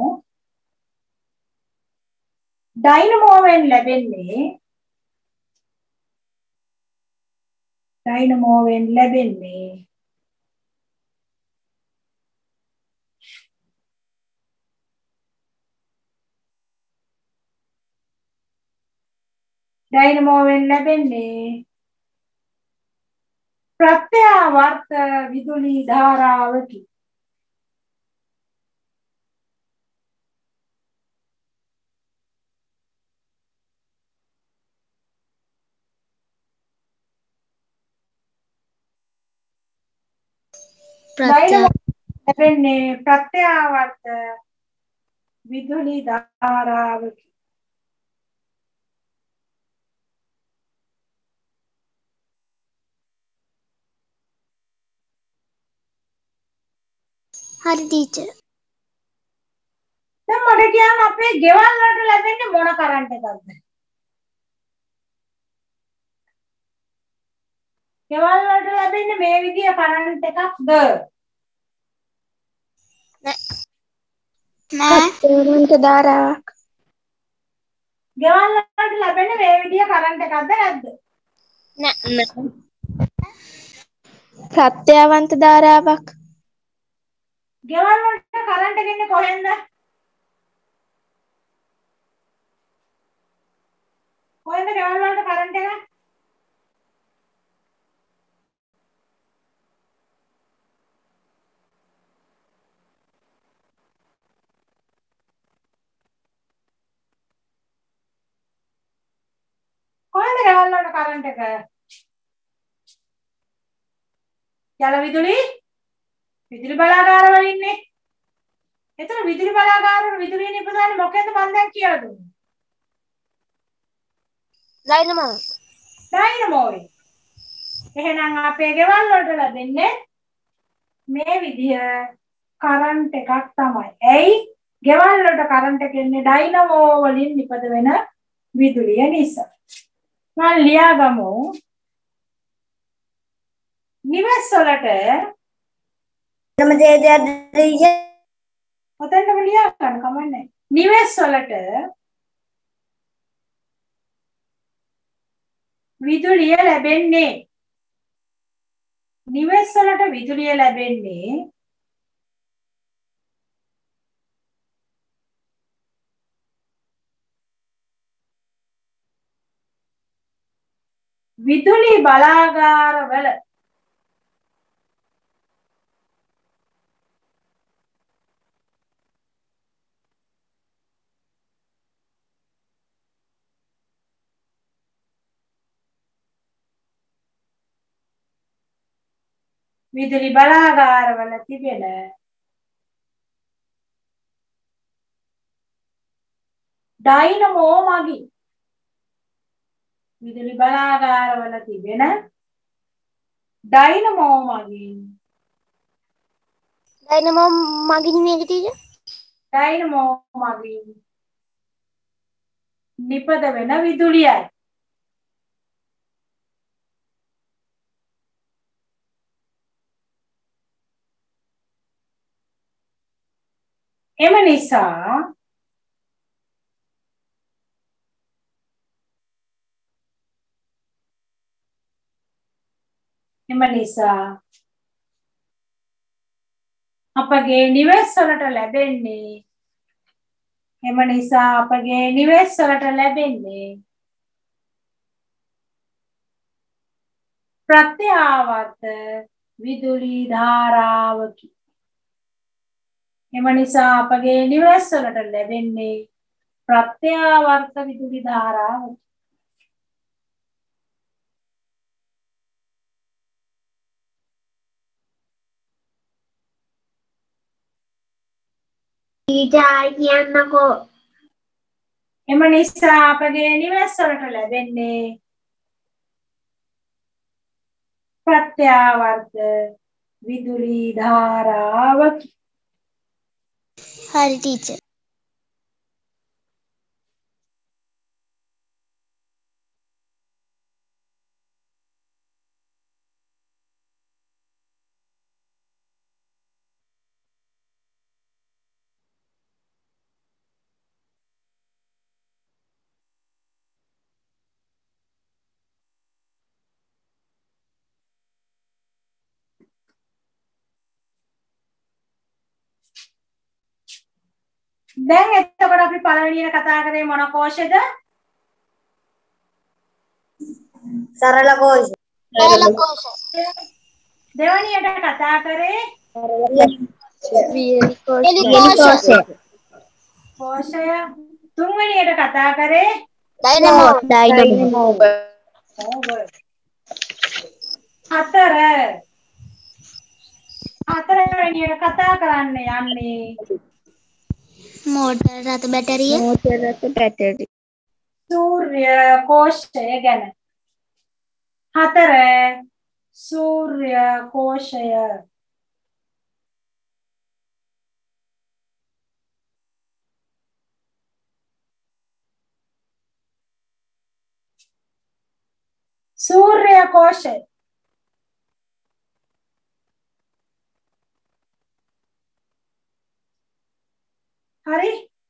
ඩයිනමෝවෙන් ලැබෙන්නේ ඩයිනමෝවෙන් ලැබෙන්නේ ඩයිනමෝවෙන් ලැබෙන්නේ ප්‍රත්‍යාවර්ත විදුලි ධාරාවකි. ඩයිනමෝ ලැබෙන්නේ ප්‍රත්‍යාවර්ත විදුලි ධාරාවකි. හරි ටීචර්. දැන් මට කියන්න අපේ ගෙවල් වලට ලැබෙන්නේ මොන කරන්ට් එකක්ද? ගෙවල් වලට ලැබෙන්නේ මේ විදිය කරන්ට් එකක්ද? නෑ. ප්‍රත්‍යවන්ත ධාරාවක්. ගෙවල් වලට ලැබෙන්නේ මේ විදිය කරන්ට් එකක්ද නැද්ද? නෑ. ප්‍රත්‍යවන්ත ධාරාවක්. ගෙවල් වලට කරන්ට් එක එන්නේ කොහෙන්ද? කොහෙන්ද ගෙවල් වලට කරන්ට් එක? කොහෙන්ද ගෙවල් වලට කරන්ට් එක? ජල විදුලි විදුලි බලාගාරවල ඉන්නේ. එතන විදුලි බලාගාරවල විදුලිය නිපදවන්නේ මොකෙන්ද මම දැන් කියලා දුන්නේ? ඩයිනමෝ. ඩයිනමෝයි. එහෙනම් අපේ ගෙවල් වලට ලැබෙන්නේ මේ විදිය කරන්ට් එකක් තමයි. ඇයි? ගෙවල් වලට කරන්ට් එක එන්නේ ඩයිනමෝ වලින් නිපද වෙන විදුලිය නිසා. මම ලියාගමු. නිවෙස් වලට නම දේදය ඔතනම ලියා ගන්න කමන්නේ. නිවෙස් වලට විදුලිය ලැබෙන්නේ නිවෙස් වලට විදුලිය ලැබෙන්නේ විදුලි බලාගාරවල විදුලි බලාගාරවල තිබෙන ඩයිනමෝ මගින් විදුලි බලාගාරවල තිබෙන ඩයිනමෝ මගින් ඩයිනමෝ මගින් මේක ටීචර්. ඩයිනමෝ මගින් නිපද වෙන විදුලියයි. එම නිසා එම නිසා අපගේ නිවෙස් වලට ලැබෙන්නේ එම නිසා අපගේ නිවෙස් වලට ලැබෙන්නේ ප්‍රත්‍යාවර්ත විදුලි ධාරාවකි. එම නිසා අපගේ නිවෙස් වලට ලැබෙන්නේ ප්‍රත්‍යාවර්ත විදුලි ධාරාවකි. ටීචර් කියන්නකෝ. එම නිසා අපගේ නිවෙස් වලට ලැබෙන්නේ ප්‍රත්‍යාවර්ත විදුලි ධාරාවකි. හරි ටීචර්. දැන් එතකොට අපි පළවෙනියට කතා කරේ මොන කෝෂෙද? සරල කෝෂ. සරල කෝෂ. දෙවැනියට කතා කරේ එලි කෝෂ. කෝෂය. තුන්වෙනියට කතා කරේ ඩයිනමෝ. ඩයිනමෝ. ඕවර්. හතර හතරවෙනි එක කතා කරන්න යන්නේ මෝටර් රථ බැටරිය. මෝටර් රථ බැටරි. සූර්ය කෝෂය ගැන. හතර සූර්ය කෝෂය. සූර්ය කෝෂය. හරි.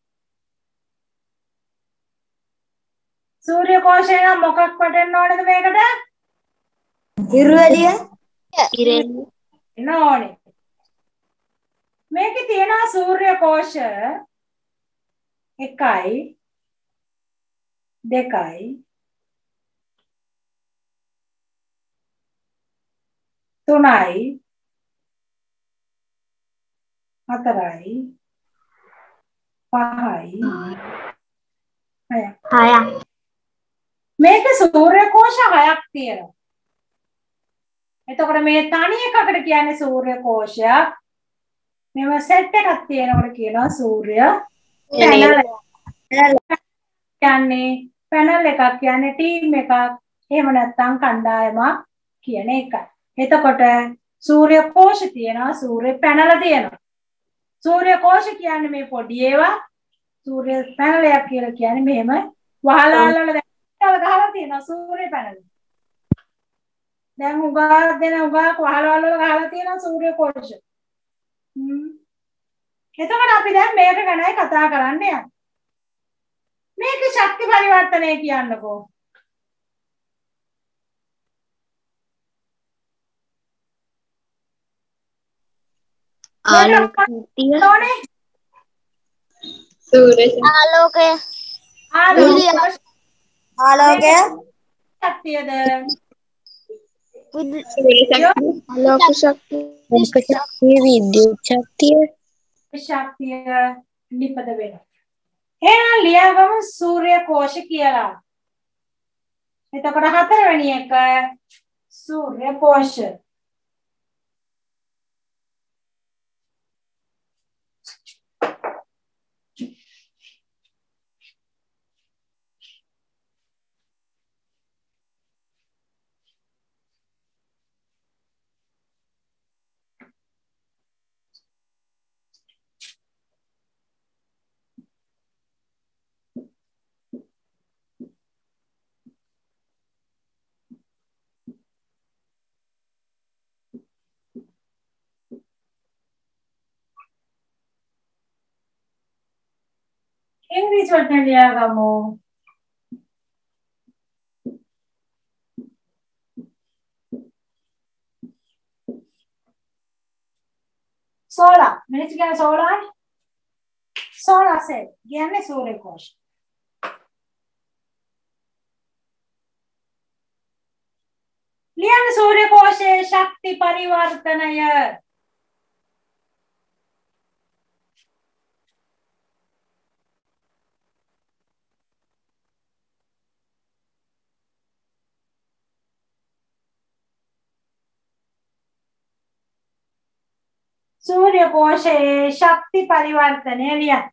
සූර්ය කෝෂය නම් මොකක් වටෙන්න ඕනේද මේකට? ඉරුවැලිය. ඉරෙල්. එන්න ඕනේ. මේකේ තියෙනවා සූර්ය කෝෂ එකයි දෙකයි තුනයි හතරයි පහයි හයයි. හයක්. මේක සූර්ය කෝෂ හයක් තියෙනවා. එතකොට මේ තනි එකකට කියන්නේ සූර්ය කෝෂයක්. මෙව සෙට් එකක් තියෙනකොට කියනවා සූර්ය පැනල්. කියන්නේ පැනල් එකක් කියන්නේ ටීම් එකක්. එහෙම නැත්නම් කණ්ඩායමක් කියන එකයි. එතකොට සූර්ය කෝෂ තියෙනවා සූර්ය පැනල තියෙනවා. සූර්ය කෝෂ කියන්නේ මේ පොඩි ඒවා. සූර්ය පැනලයක් කියලා කියන්නේ මෙහෙම වහලාල වල දැන් ගහලා තියෙනවා සූර්ය පැනල. දැන් උගා දෙන උගා වහලාල වල ගහලා තියෙනවා සූර්ය කෝෂ. හ්ම්. එතකොට අපි දැන් මේක ගැනයි කතා කරන්න යන්නේ. මේකේ ශක්ති පරිවර්තනය කියන්නකෝ. ආලෝක ශක්තිය. ඕනේ. සූර්ය ආලෝකය. ආලෝක ආලෝකය. ශක්තියද විද්‍යුත් ශක්තිය. ආලෝක ශක්තිය. ශක්තිය විද්‍යුත් ශක්තිය. ශක්තිය නිපද වෙනවා. එහෙනම් ලියාගමු සූර්ය කෝෂ කියලා. එතකොට හතරවෙනි එක සූර්ය කෝෂ. ඉංග්‍රීසි වලට ලියාගමු. solar. මිනිස්සු කියන solar. solar cell කියන්නේ සූර්ය කෝෂ. ලියන්න සූර්ය කෝෂයේ ශක්ති පරිවර්තනය. සූර්ය කෝෂයේ ශක්ති පරිවර්තනය ලියන්න.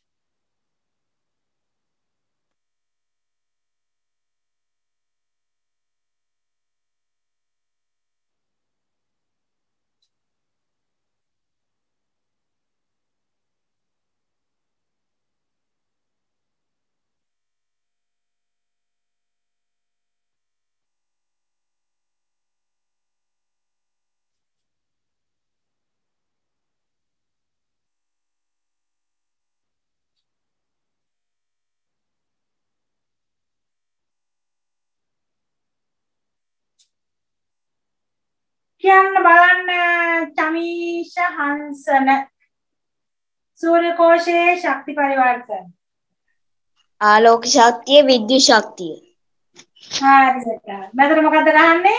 කියන්න බලන්න චමීෂ හංසන සූර්ය කෝෂයේ ශක්ති පරිවර්තන. ආලෝක ශක්තිය විද්‍යුත් ශක්තිය. හරියට. මෙතන මොකද්ද ගහන්නේ?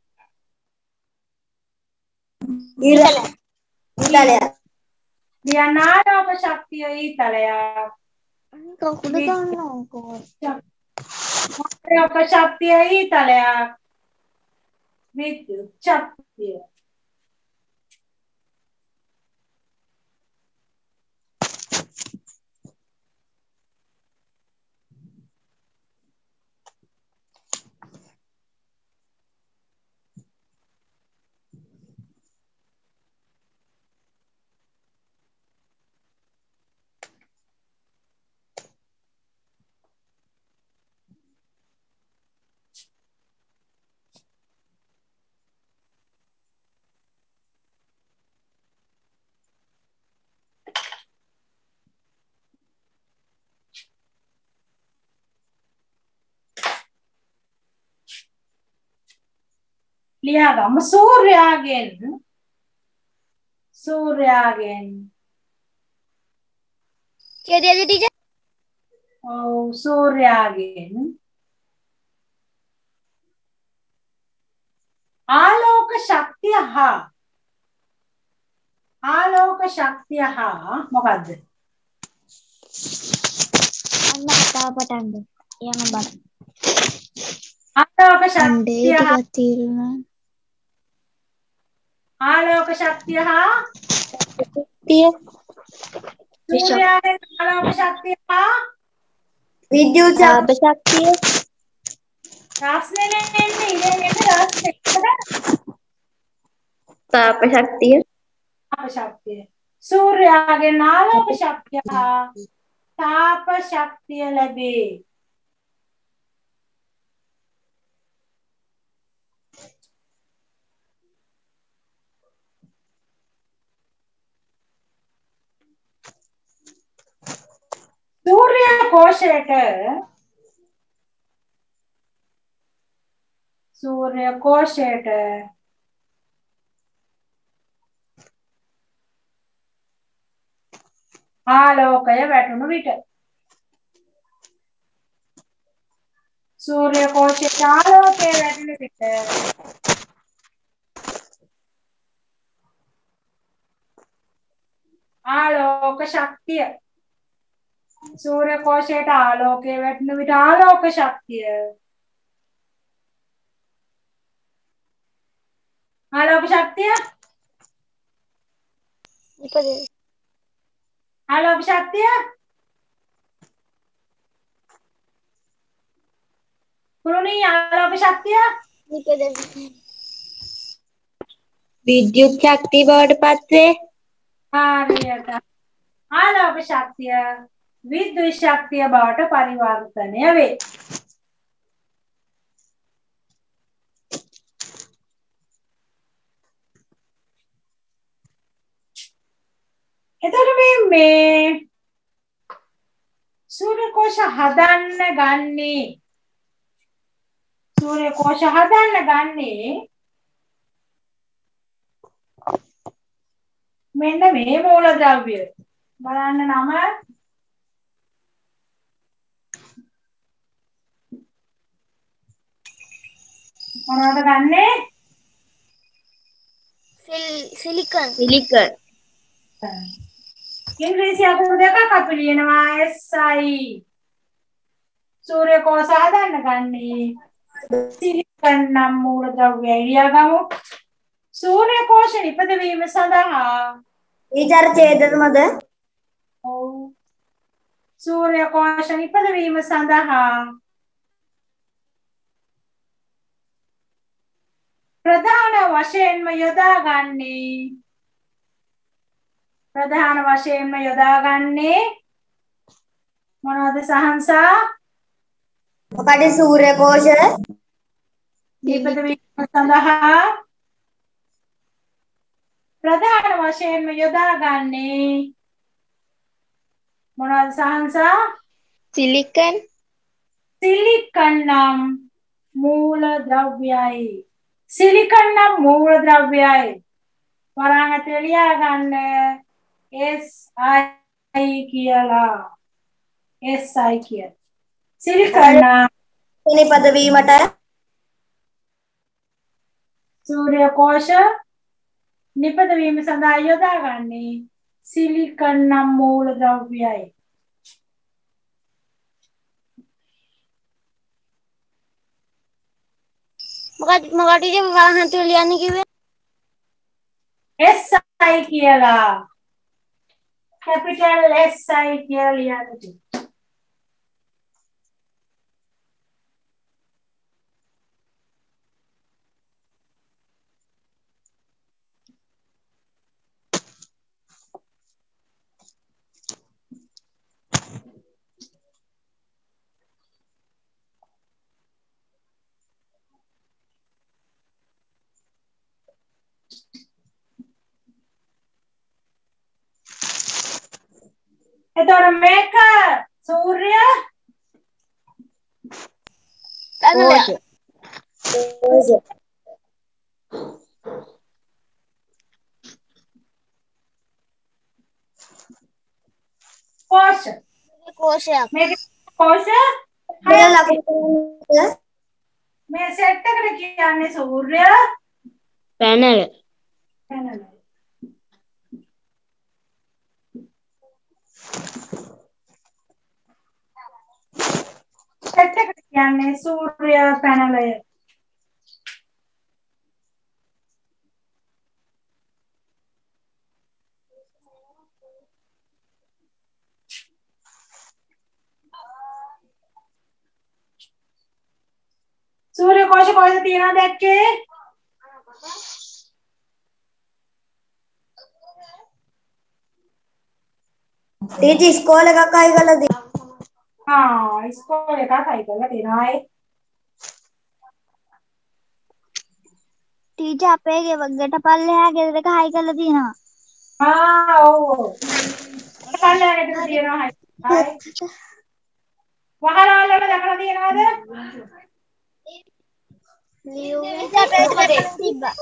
ඊළඟ ඊළඟ ලියන්න ආලෝක ශක්තිය ඊතලයක්. කකුල ගන්නකො. ආලෝක ශක්තිය ඊතලයක්. විද්‍යුත් ශක්තිය. ලියාගමු සූර්යාගෙන් සූර්යාගෙන් කියදේද ටීචර්? ඔව් සූර්යාගෙන් ආලෝක ශක්තිය හා ආලෝක ශක්තිය හා මොකද්ද? අන්න කතාව පටන් ගන්න. යන බල. ආලෝක ශක්තිය අන්ඩේ හා ටිකක් තීරුණා. ආලෝක ශක්තිය හා තිය සූර්යාගෙන් ආලෝක ශක්තිය හා විද්‍යුත් තාප ශක්තිය රස්නේ නෙන්නේ ඉරෙන් එන්නේ රස්නේ. තාප ශක්තිය තාප ශක්තිය. සූර්යාගෙන් ආලෝක ශක්තිය හා තාප ශක්තිය ලැබේ. සූර්ය කෝෂයට සූර්ය කෝෂයට ආලෝකය වැටුණු විට සූර්ය කෝෂයට ආලෝකය වැටුණු විට ආලෝක ශක්තිය සූර්ය කෝෂයට ආලෝකය වැටෙන විට ආලෝක ශක්තිය ආලෝක ශක්තිය ඉපදේ. ආලෝක ශක්තිය කුරුණී ආලෝක ශක්තිය ඉපදේ. විද්‍යුත් ශක්තිය බවට පත් වේ. හරියට ආලෝක ශක්තිය විද්‍යුත් ශක්තිය බවට පරිවර්තනය වේ. එතකොට මේ මේ සූර්ය කෝෂ හදන්න ගන්නේ සූර්ය කෝෂ හදන්න ගන්නේ මෙන්න මේ මූලද්‍රව්‍ය. බලන්න නම මොනවද ගන්නෙ? සිල් සිලිකන්. සිලිකන් ඉංග්‍රීසි අකුරු දෙකක් අපි ලියනවා S I. සූර්ය කෝෂ හදන්න ගන්නේ සිලිකන් නම් මූලද්‍රව්‍යය ලියාගමු. සූර්ය කෝෂ නිපදවීම සඳහා ඊතර ඡේදනමද? ඔව් සූර්ය කෝෂ නිපදවීම සඳහා ප්‍රධාන වශයෙන්ම යොදාගන්නේ ප්‍රධාන වශයෙන්ම යොදාගන්නේ මොනවද සහන්සා? මොකද සූර්ය කෝෂ නිපදවීම සඳහා ප්‍රධාන වශයෙන්ම යොදාගන්නේ මොනවද සහන්සා? සිලිකන්. සිලිකන් නම් මූලද්‍රව්‍යයි. සිලිකන් නම් මූලද්‍රව්‍යයි. වරහන් ඇතුලේ ලියාගන්න S I කියලා. S I කියලා. සිලිකන් නම් නිපදවීමට සූර්ය කෝෂ නිපදවීම සඳහා යොදාගන්නේ සිලිකන් නම් මූලද්‍රව්‍යයි. මොකද මොකටද වරහන් තුල ලියන්න කිව්වේ? S I කියලා. capital S I කියලා ලියන්න තියෙනවා. එතකොට මේක සූර්ය පැනලයක්. කෝෂ කෝෂයක්. මේක කෝෂ දෙන ලකුණු මේ සෙට් එකට කියන්නේ සූර්ය පැනල. පැනල. සෙට් එකට කියන්නේ සූර්ය පැනලය. සූර්ය කෝෂ කොහෙද තියෙනවද දැක්කේ? ටීචර් ඉස්කෝල එකක් අය කරලා තියෙනවා. ආ ඉස්කෝලේ එකක් අය කරලා තියෙනවා ඒ. ටීචර් අපේ ගෙට පල්ලෙහා ගෙදර එක හයි කරලා තියෙනවා. ආ ඔව්. කල්ලාගෙන තියෙනවා හයි. හයි. වහරවල් වල දැකලා තියෙනවද? ටීචර් අපේ ගෙදර තිබ්බා.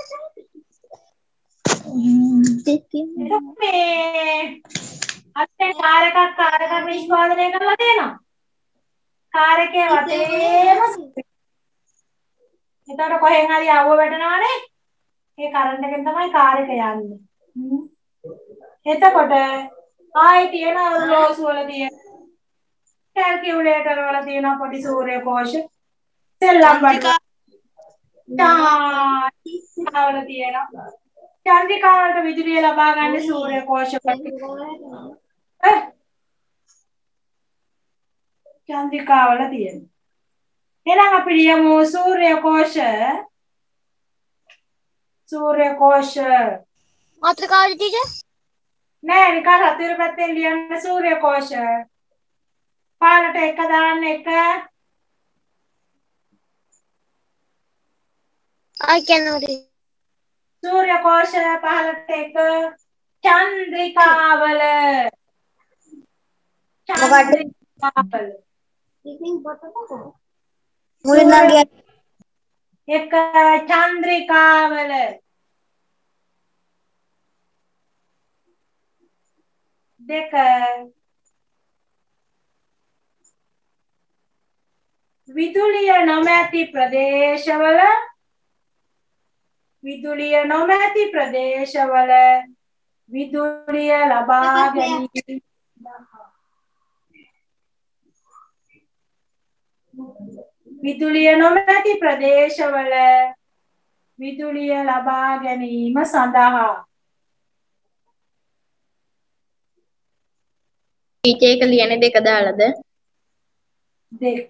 මේ අත්යෙන් කාර් එකක් කාර් එකක් නිෂ්පාදනය කරලා තියෙනවා. කාර් එකේ වටේම එතකොට කොහෙන් හරි අවුව වැටෙනවනේ. ඒ කරන්ට් එකෙන් තමයි කාර් එක යන්නේ. හ්ම්. එතකොට ආයි තියෙන ඔරලෝසු වල තියෙන කැල්කියුලේටර් වල තියෙන පොඩි සූර්ය කෝෂ සෙල්ලම් බඩු වල තියෙනවා. චන්ද්‍රිකාවට විදුලිය ලබා ගන්න සූර්ය කෝෂ චන්ද්‍රිකාවල තියෙනවා. එහෙනම් අපි ලියමු සූර්ය කෝෂ සූර්ය කෝෂ මාත්‍රිකාවද ටීචර්? නෑ නිකන් හතර පැත්තෙන් ලියන්න සූර්ය කෝෂ. පාලට එක දාන්න එක ආයි කියනවා. සූර්ය කෝෂ පහළට එක චන්ද්‍රිකාවල චන්ද්‍රිකාවල මුලින් නම් ගියා එක චන්ද්‍රිකාවල දෙක විදුලිය නොමැති ප්‍රදේශවල විදුලිය නොමැති ප්‍රදේශවල විදුලිය ලබා ගැනීම විදුලිය නොමැති ප්‍රදේශවල විදුලිය ලබා ගැනීම සඳහා ටීචර් එක ලියන්නේ දෙක දාලාද? දෙක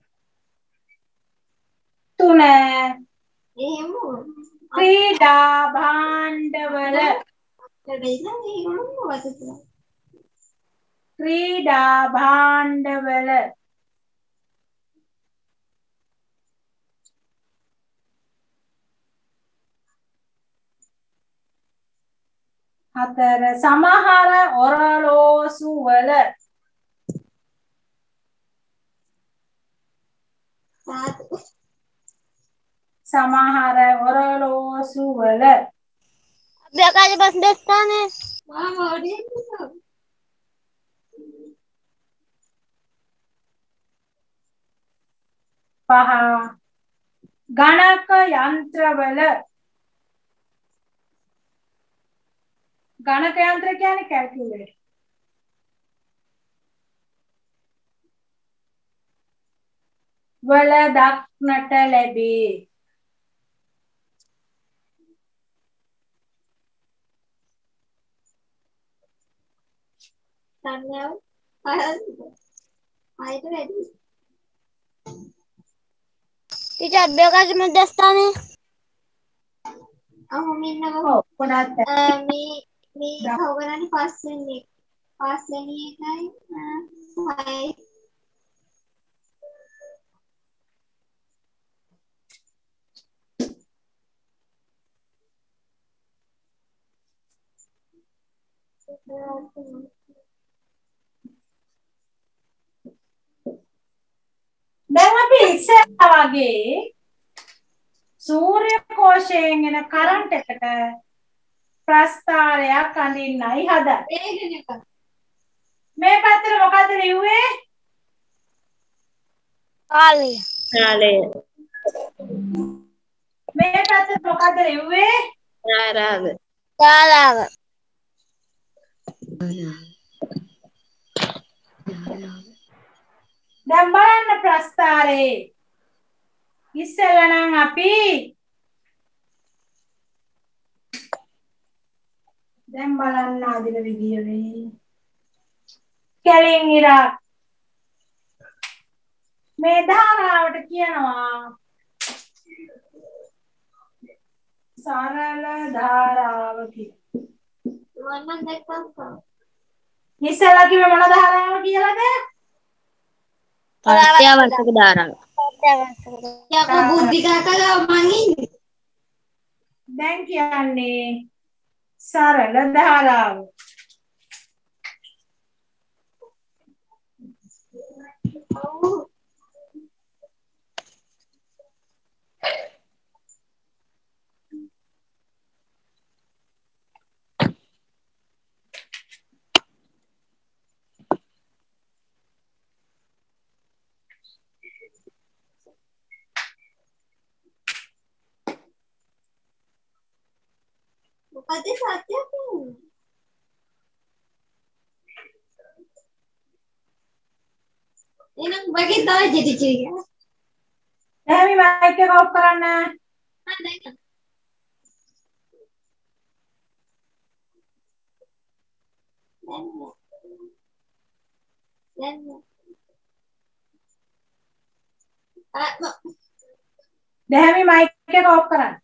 තුන ක්‍රීඩා භාණ්ඩවල ක්‍රීඩා භාණ්ඩවල හතර සමහර ඔරලෝසු වල සමහර ඔරලෝසු වල අභ්‍යකාශ ප්‍රශ්න ස්ථානේ පහ ගණක යන්ත්‍රවල ගණක යන්ත්‍ර කියන්නේ කැල්කියුලේටර් වල දක්නට ලැබේ. टीचर अभ्यास मध्यस्थाने ඔව් ගොඩාක් මේ මේ තව කරන්නේ පස් වෙනි එක. පස් වෙනි එකයි හයයි. දැන් අපි ඉස්සෙල්ලා වගේ සූර්ය කෝෂයෙන් එන කරන්ට් එකට ප්‍රස්ථාරයක් අඳින්නයි හදන්නේ. මේ පැත්තට මොකද්ද ලිව්වේ? කාලය. කාලය. මේ පැත්තට මොකද්ද ලිව්වේ? ධාරාව. ධාරාව. දැන් බලන්න ප්‍රස්ථාරේ. ඉස්සෙල්ලා නම් අපි දැන් බලන්න අදින විදියනේ. කැලින් ඉරක් මේ ධාරාවට කියනවා සරල ධාරාව කියලා. මම දැක්කා. ඉස්සෙල්ලා කිව්වේ මොන ධාරාව කියලාද? අත්‍යවශ්‍යක ධාරාව. යකෝ බුද්ධිකා කළා මං ඉන්නේ. දැන් කියන්නේ සරල ධාරාව. මොකද සත්‍යයක් නෙවෙයි. එහෙනම් වගේ තමයි ජෙටිචි එක. දැන් මේ මයික් එක ඔෆ් කරන්න. හා දැන්. දැන්. දැන්. ආ දැන් මේ මයික් එක ඔෆ් කරන්න.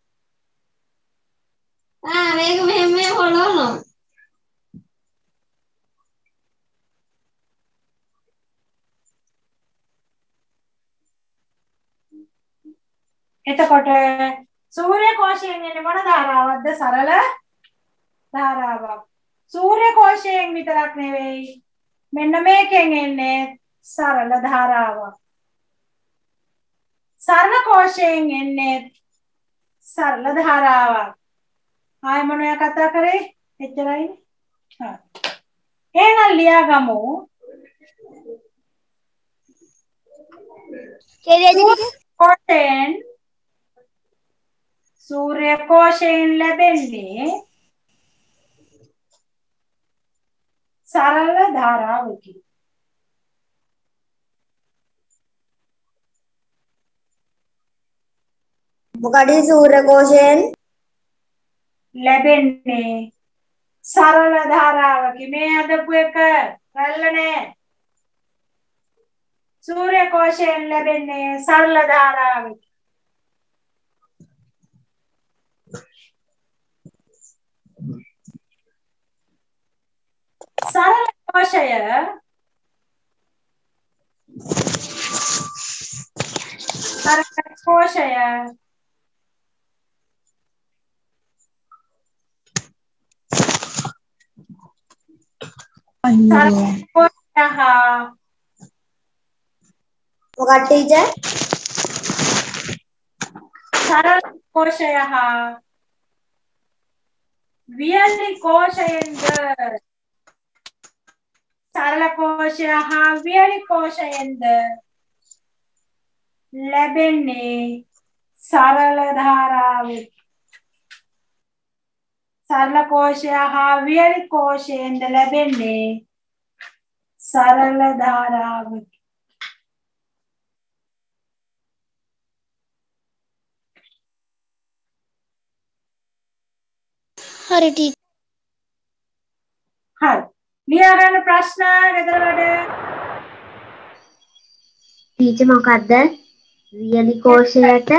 ආ මේක මෙහෙම මෙහෙම හොලවනවා. එතකොට සූර්ය කෝෂයෙන් එන්නේ මොන ධාරාවක්ද? සරල ධාරාවක්. සූර්ය කෝෂයෙන් විතරක් නෙවෙයි මෙන්න මේකෙන් එන්නේ සරල ධාරාවක්. සරල කෝෂයෙන් එන්නේ සරල ධාරාවක්. ආයෙ මොනවද කතා කරේ? එච්චරයිනේ. හා. එහෙනම් ලියාගමු. කෝෂයෙන් සූර්ය කෝෂයෙන් ලැබෙන්නේ සරල ධාරාවකි. මොකද සූර්ය කෝෂයෙන් ලැබෙන්නේ සරල ධාරාවකි. මේ අදපු එක රැල්ල නෑ. සූර්ය කෝෂයෙන් ලැබෙන්නේ සරල ධාරාවකි. සරල කෝෂය සරල කෝෂය සරල කෝෂය හා මොකක්ද ටීචර්? සරල කෝෂය හා වියලි කෝෂයෙන්ද සරල කෝෂය හා වියලි කෝෂයෙන්ද ලැබෙන්නේ සරල ධාරාවකි. සරල කෝෂය හා වියලි කෝෂයෙන්ද ලැබෙන්නේ සරල ධාරාවකි. හරි ටීචර්. හරි. ලියා ගන්න ප්‍රශ්න ගෙදර වැඩ. ටීචර් මොකද්ද? වියලි කෝෂයට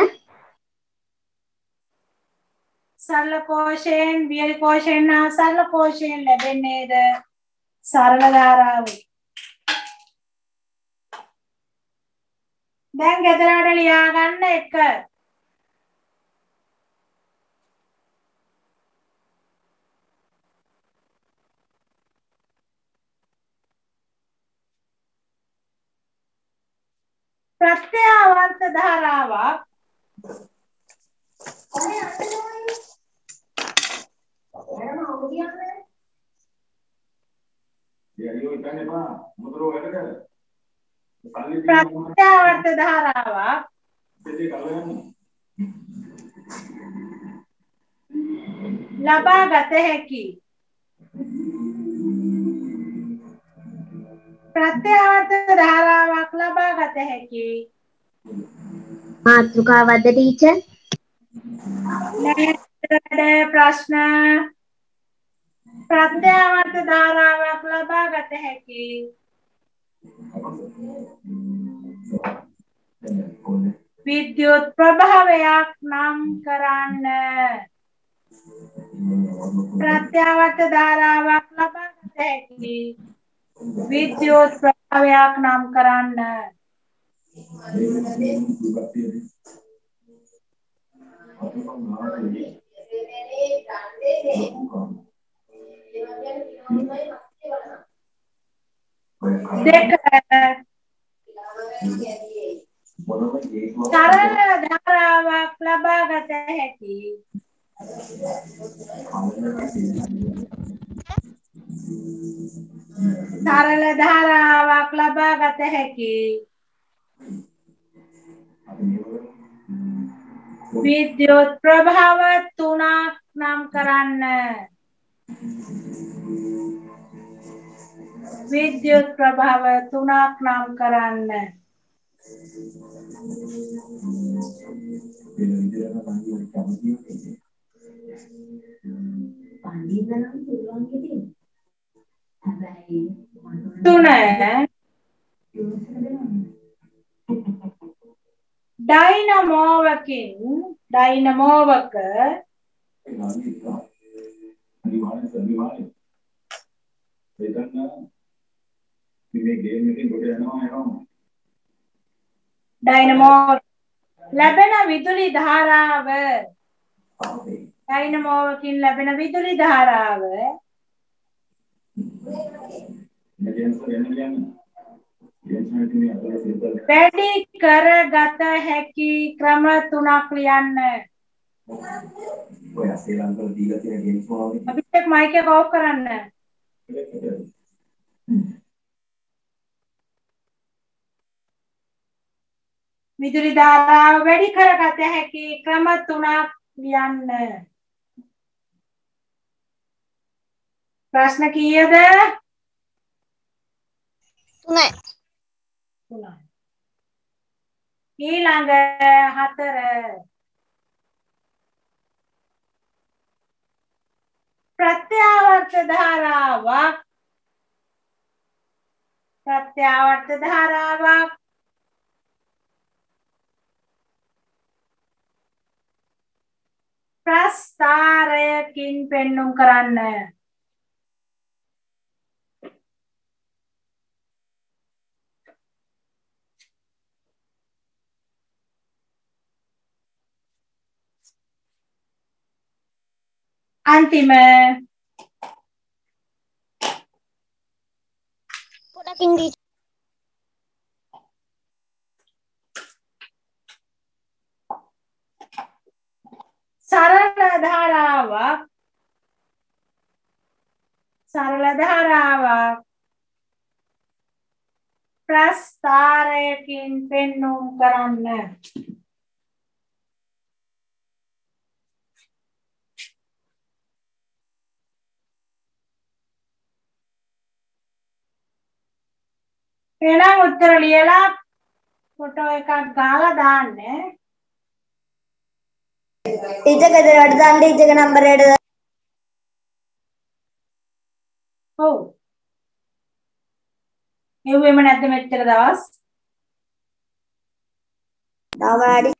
සරල කෝෂයෙන් වියලි කෝෂයෙන් හා සරල කෝෂයෙන් ලැබෙන්නේද සරල ධාරාව. දැන් ගෙදර වැඩ ලියා ගන්න එක. ප්‍රත්‍යාවර්ත ධාරාවක් ප්‍රත්‍යාවර්ත ධාරාවක් ලබා ගත හැකි. ප්‍රත්‍යාවර්ත ධාරාවක් ලබා ගත හැකි. මාතෘකාවක්ද ටීචර්? නෑ ප්‍රශ්න. ප්‍රත්‍යාවර්ත ධාරාවක් ලබා ගත හැකි. විද්‍යුත් ප්‍රභාවයක් නම් කරන්න. ප්‍රත්‍යාවර්ත ධාරාවක් ලබා ගත හැකි. විද්‍යුත් ප්‍රභාවයක් නම් කරන්න. දෙක සරල ධාරාවක් ලබා ගත හැකි. සරල ධාරාවක් ලබා ගත හැකි. විද්‍යුත් ප්‍රභාව තුනක් නම් කරන්න. විද්‍යුත් ප්‍රභාව තුනක් නම් කරන්න. තුන ඩයිනමෝවකින් ඩයිනමෝවක ඩයිනමෝ ලැබෙන විදුලි ධාරාව ඩයිනමෝවකින් ලැබෙන විදුලි ධාරාව වැඩි කරගත හැකි ක්‍රම තුනක් ලියන්න. අපිට මයික් එක ඔෆ් කරන්න. විදුලි ධාරාව වැඩි කරගත හැකි ක්‍රම තුනක් ලියන්න. ප්‍රශ්න කීයද? තුනයි. තුනයි. ඊළඟ හතර ප්‍රත්‍යාවර්ත ධාරාවක් ප්‍රත්‍යාවර්ත ධාරාවක් ප්‍රස්ථාරයකින් පෙන්눔 කරන්න. අන්තිම පොඩකින් ටීචර් සරල ධාරාවක් සරල ධාරාවක් ප්‍රස්ථාරයකින් පෙන්눔 කරන්න. එහෙනම් උත්තර ලියලා ෆොටෝ එකක් ගාලා දාන්න. ටීචර් ගෙදර වැඩ දාන්න ටීචර්ගේ නම්බරයට. ඔව් එව්වෙම නැද්ද මෙච්චර දවස්? තව වැඩි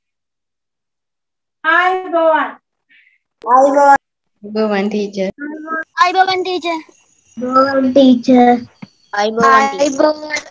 ආයුබෝවන්. ආයිබෝවන්. ගෝවන් ටීචර්. ආයිබෝවන් ටීචර්. ආයිබෝවන් ටීචර්. ආයිබෝවන් ටීචර්.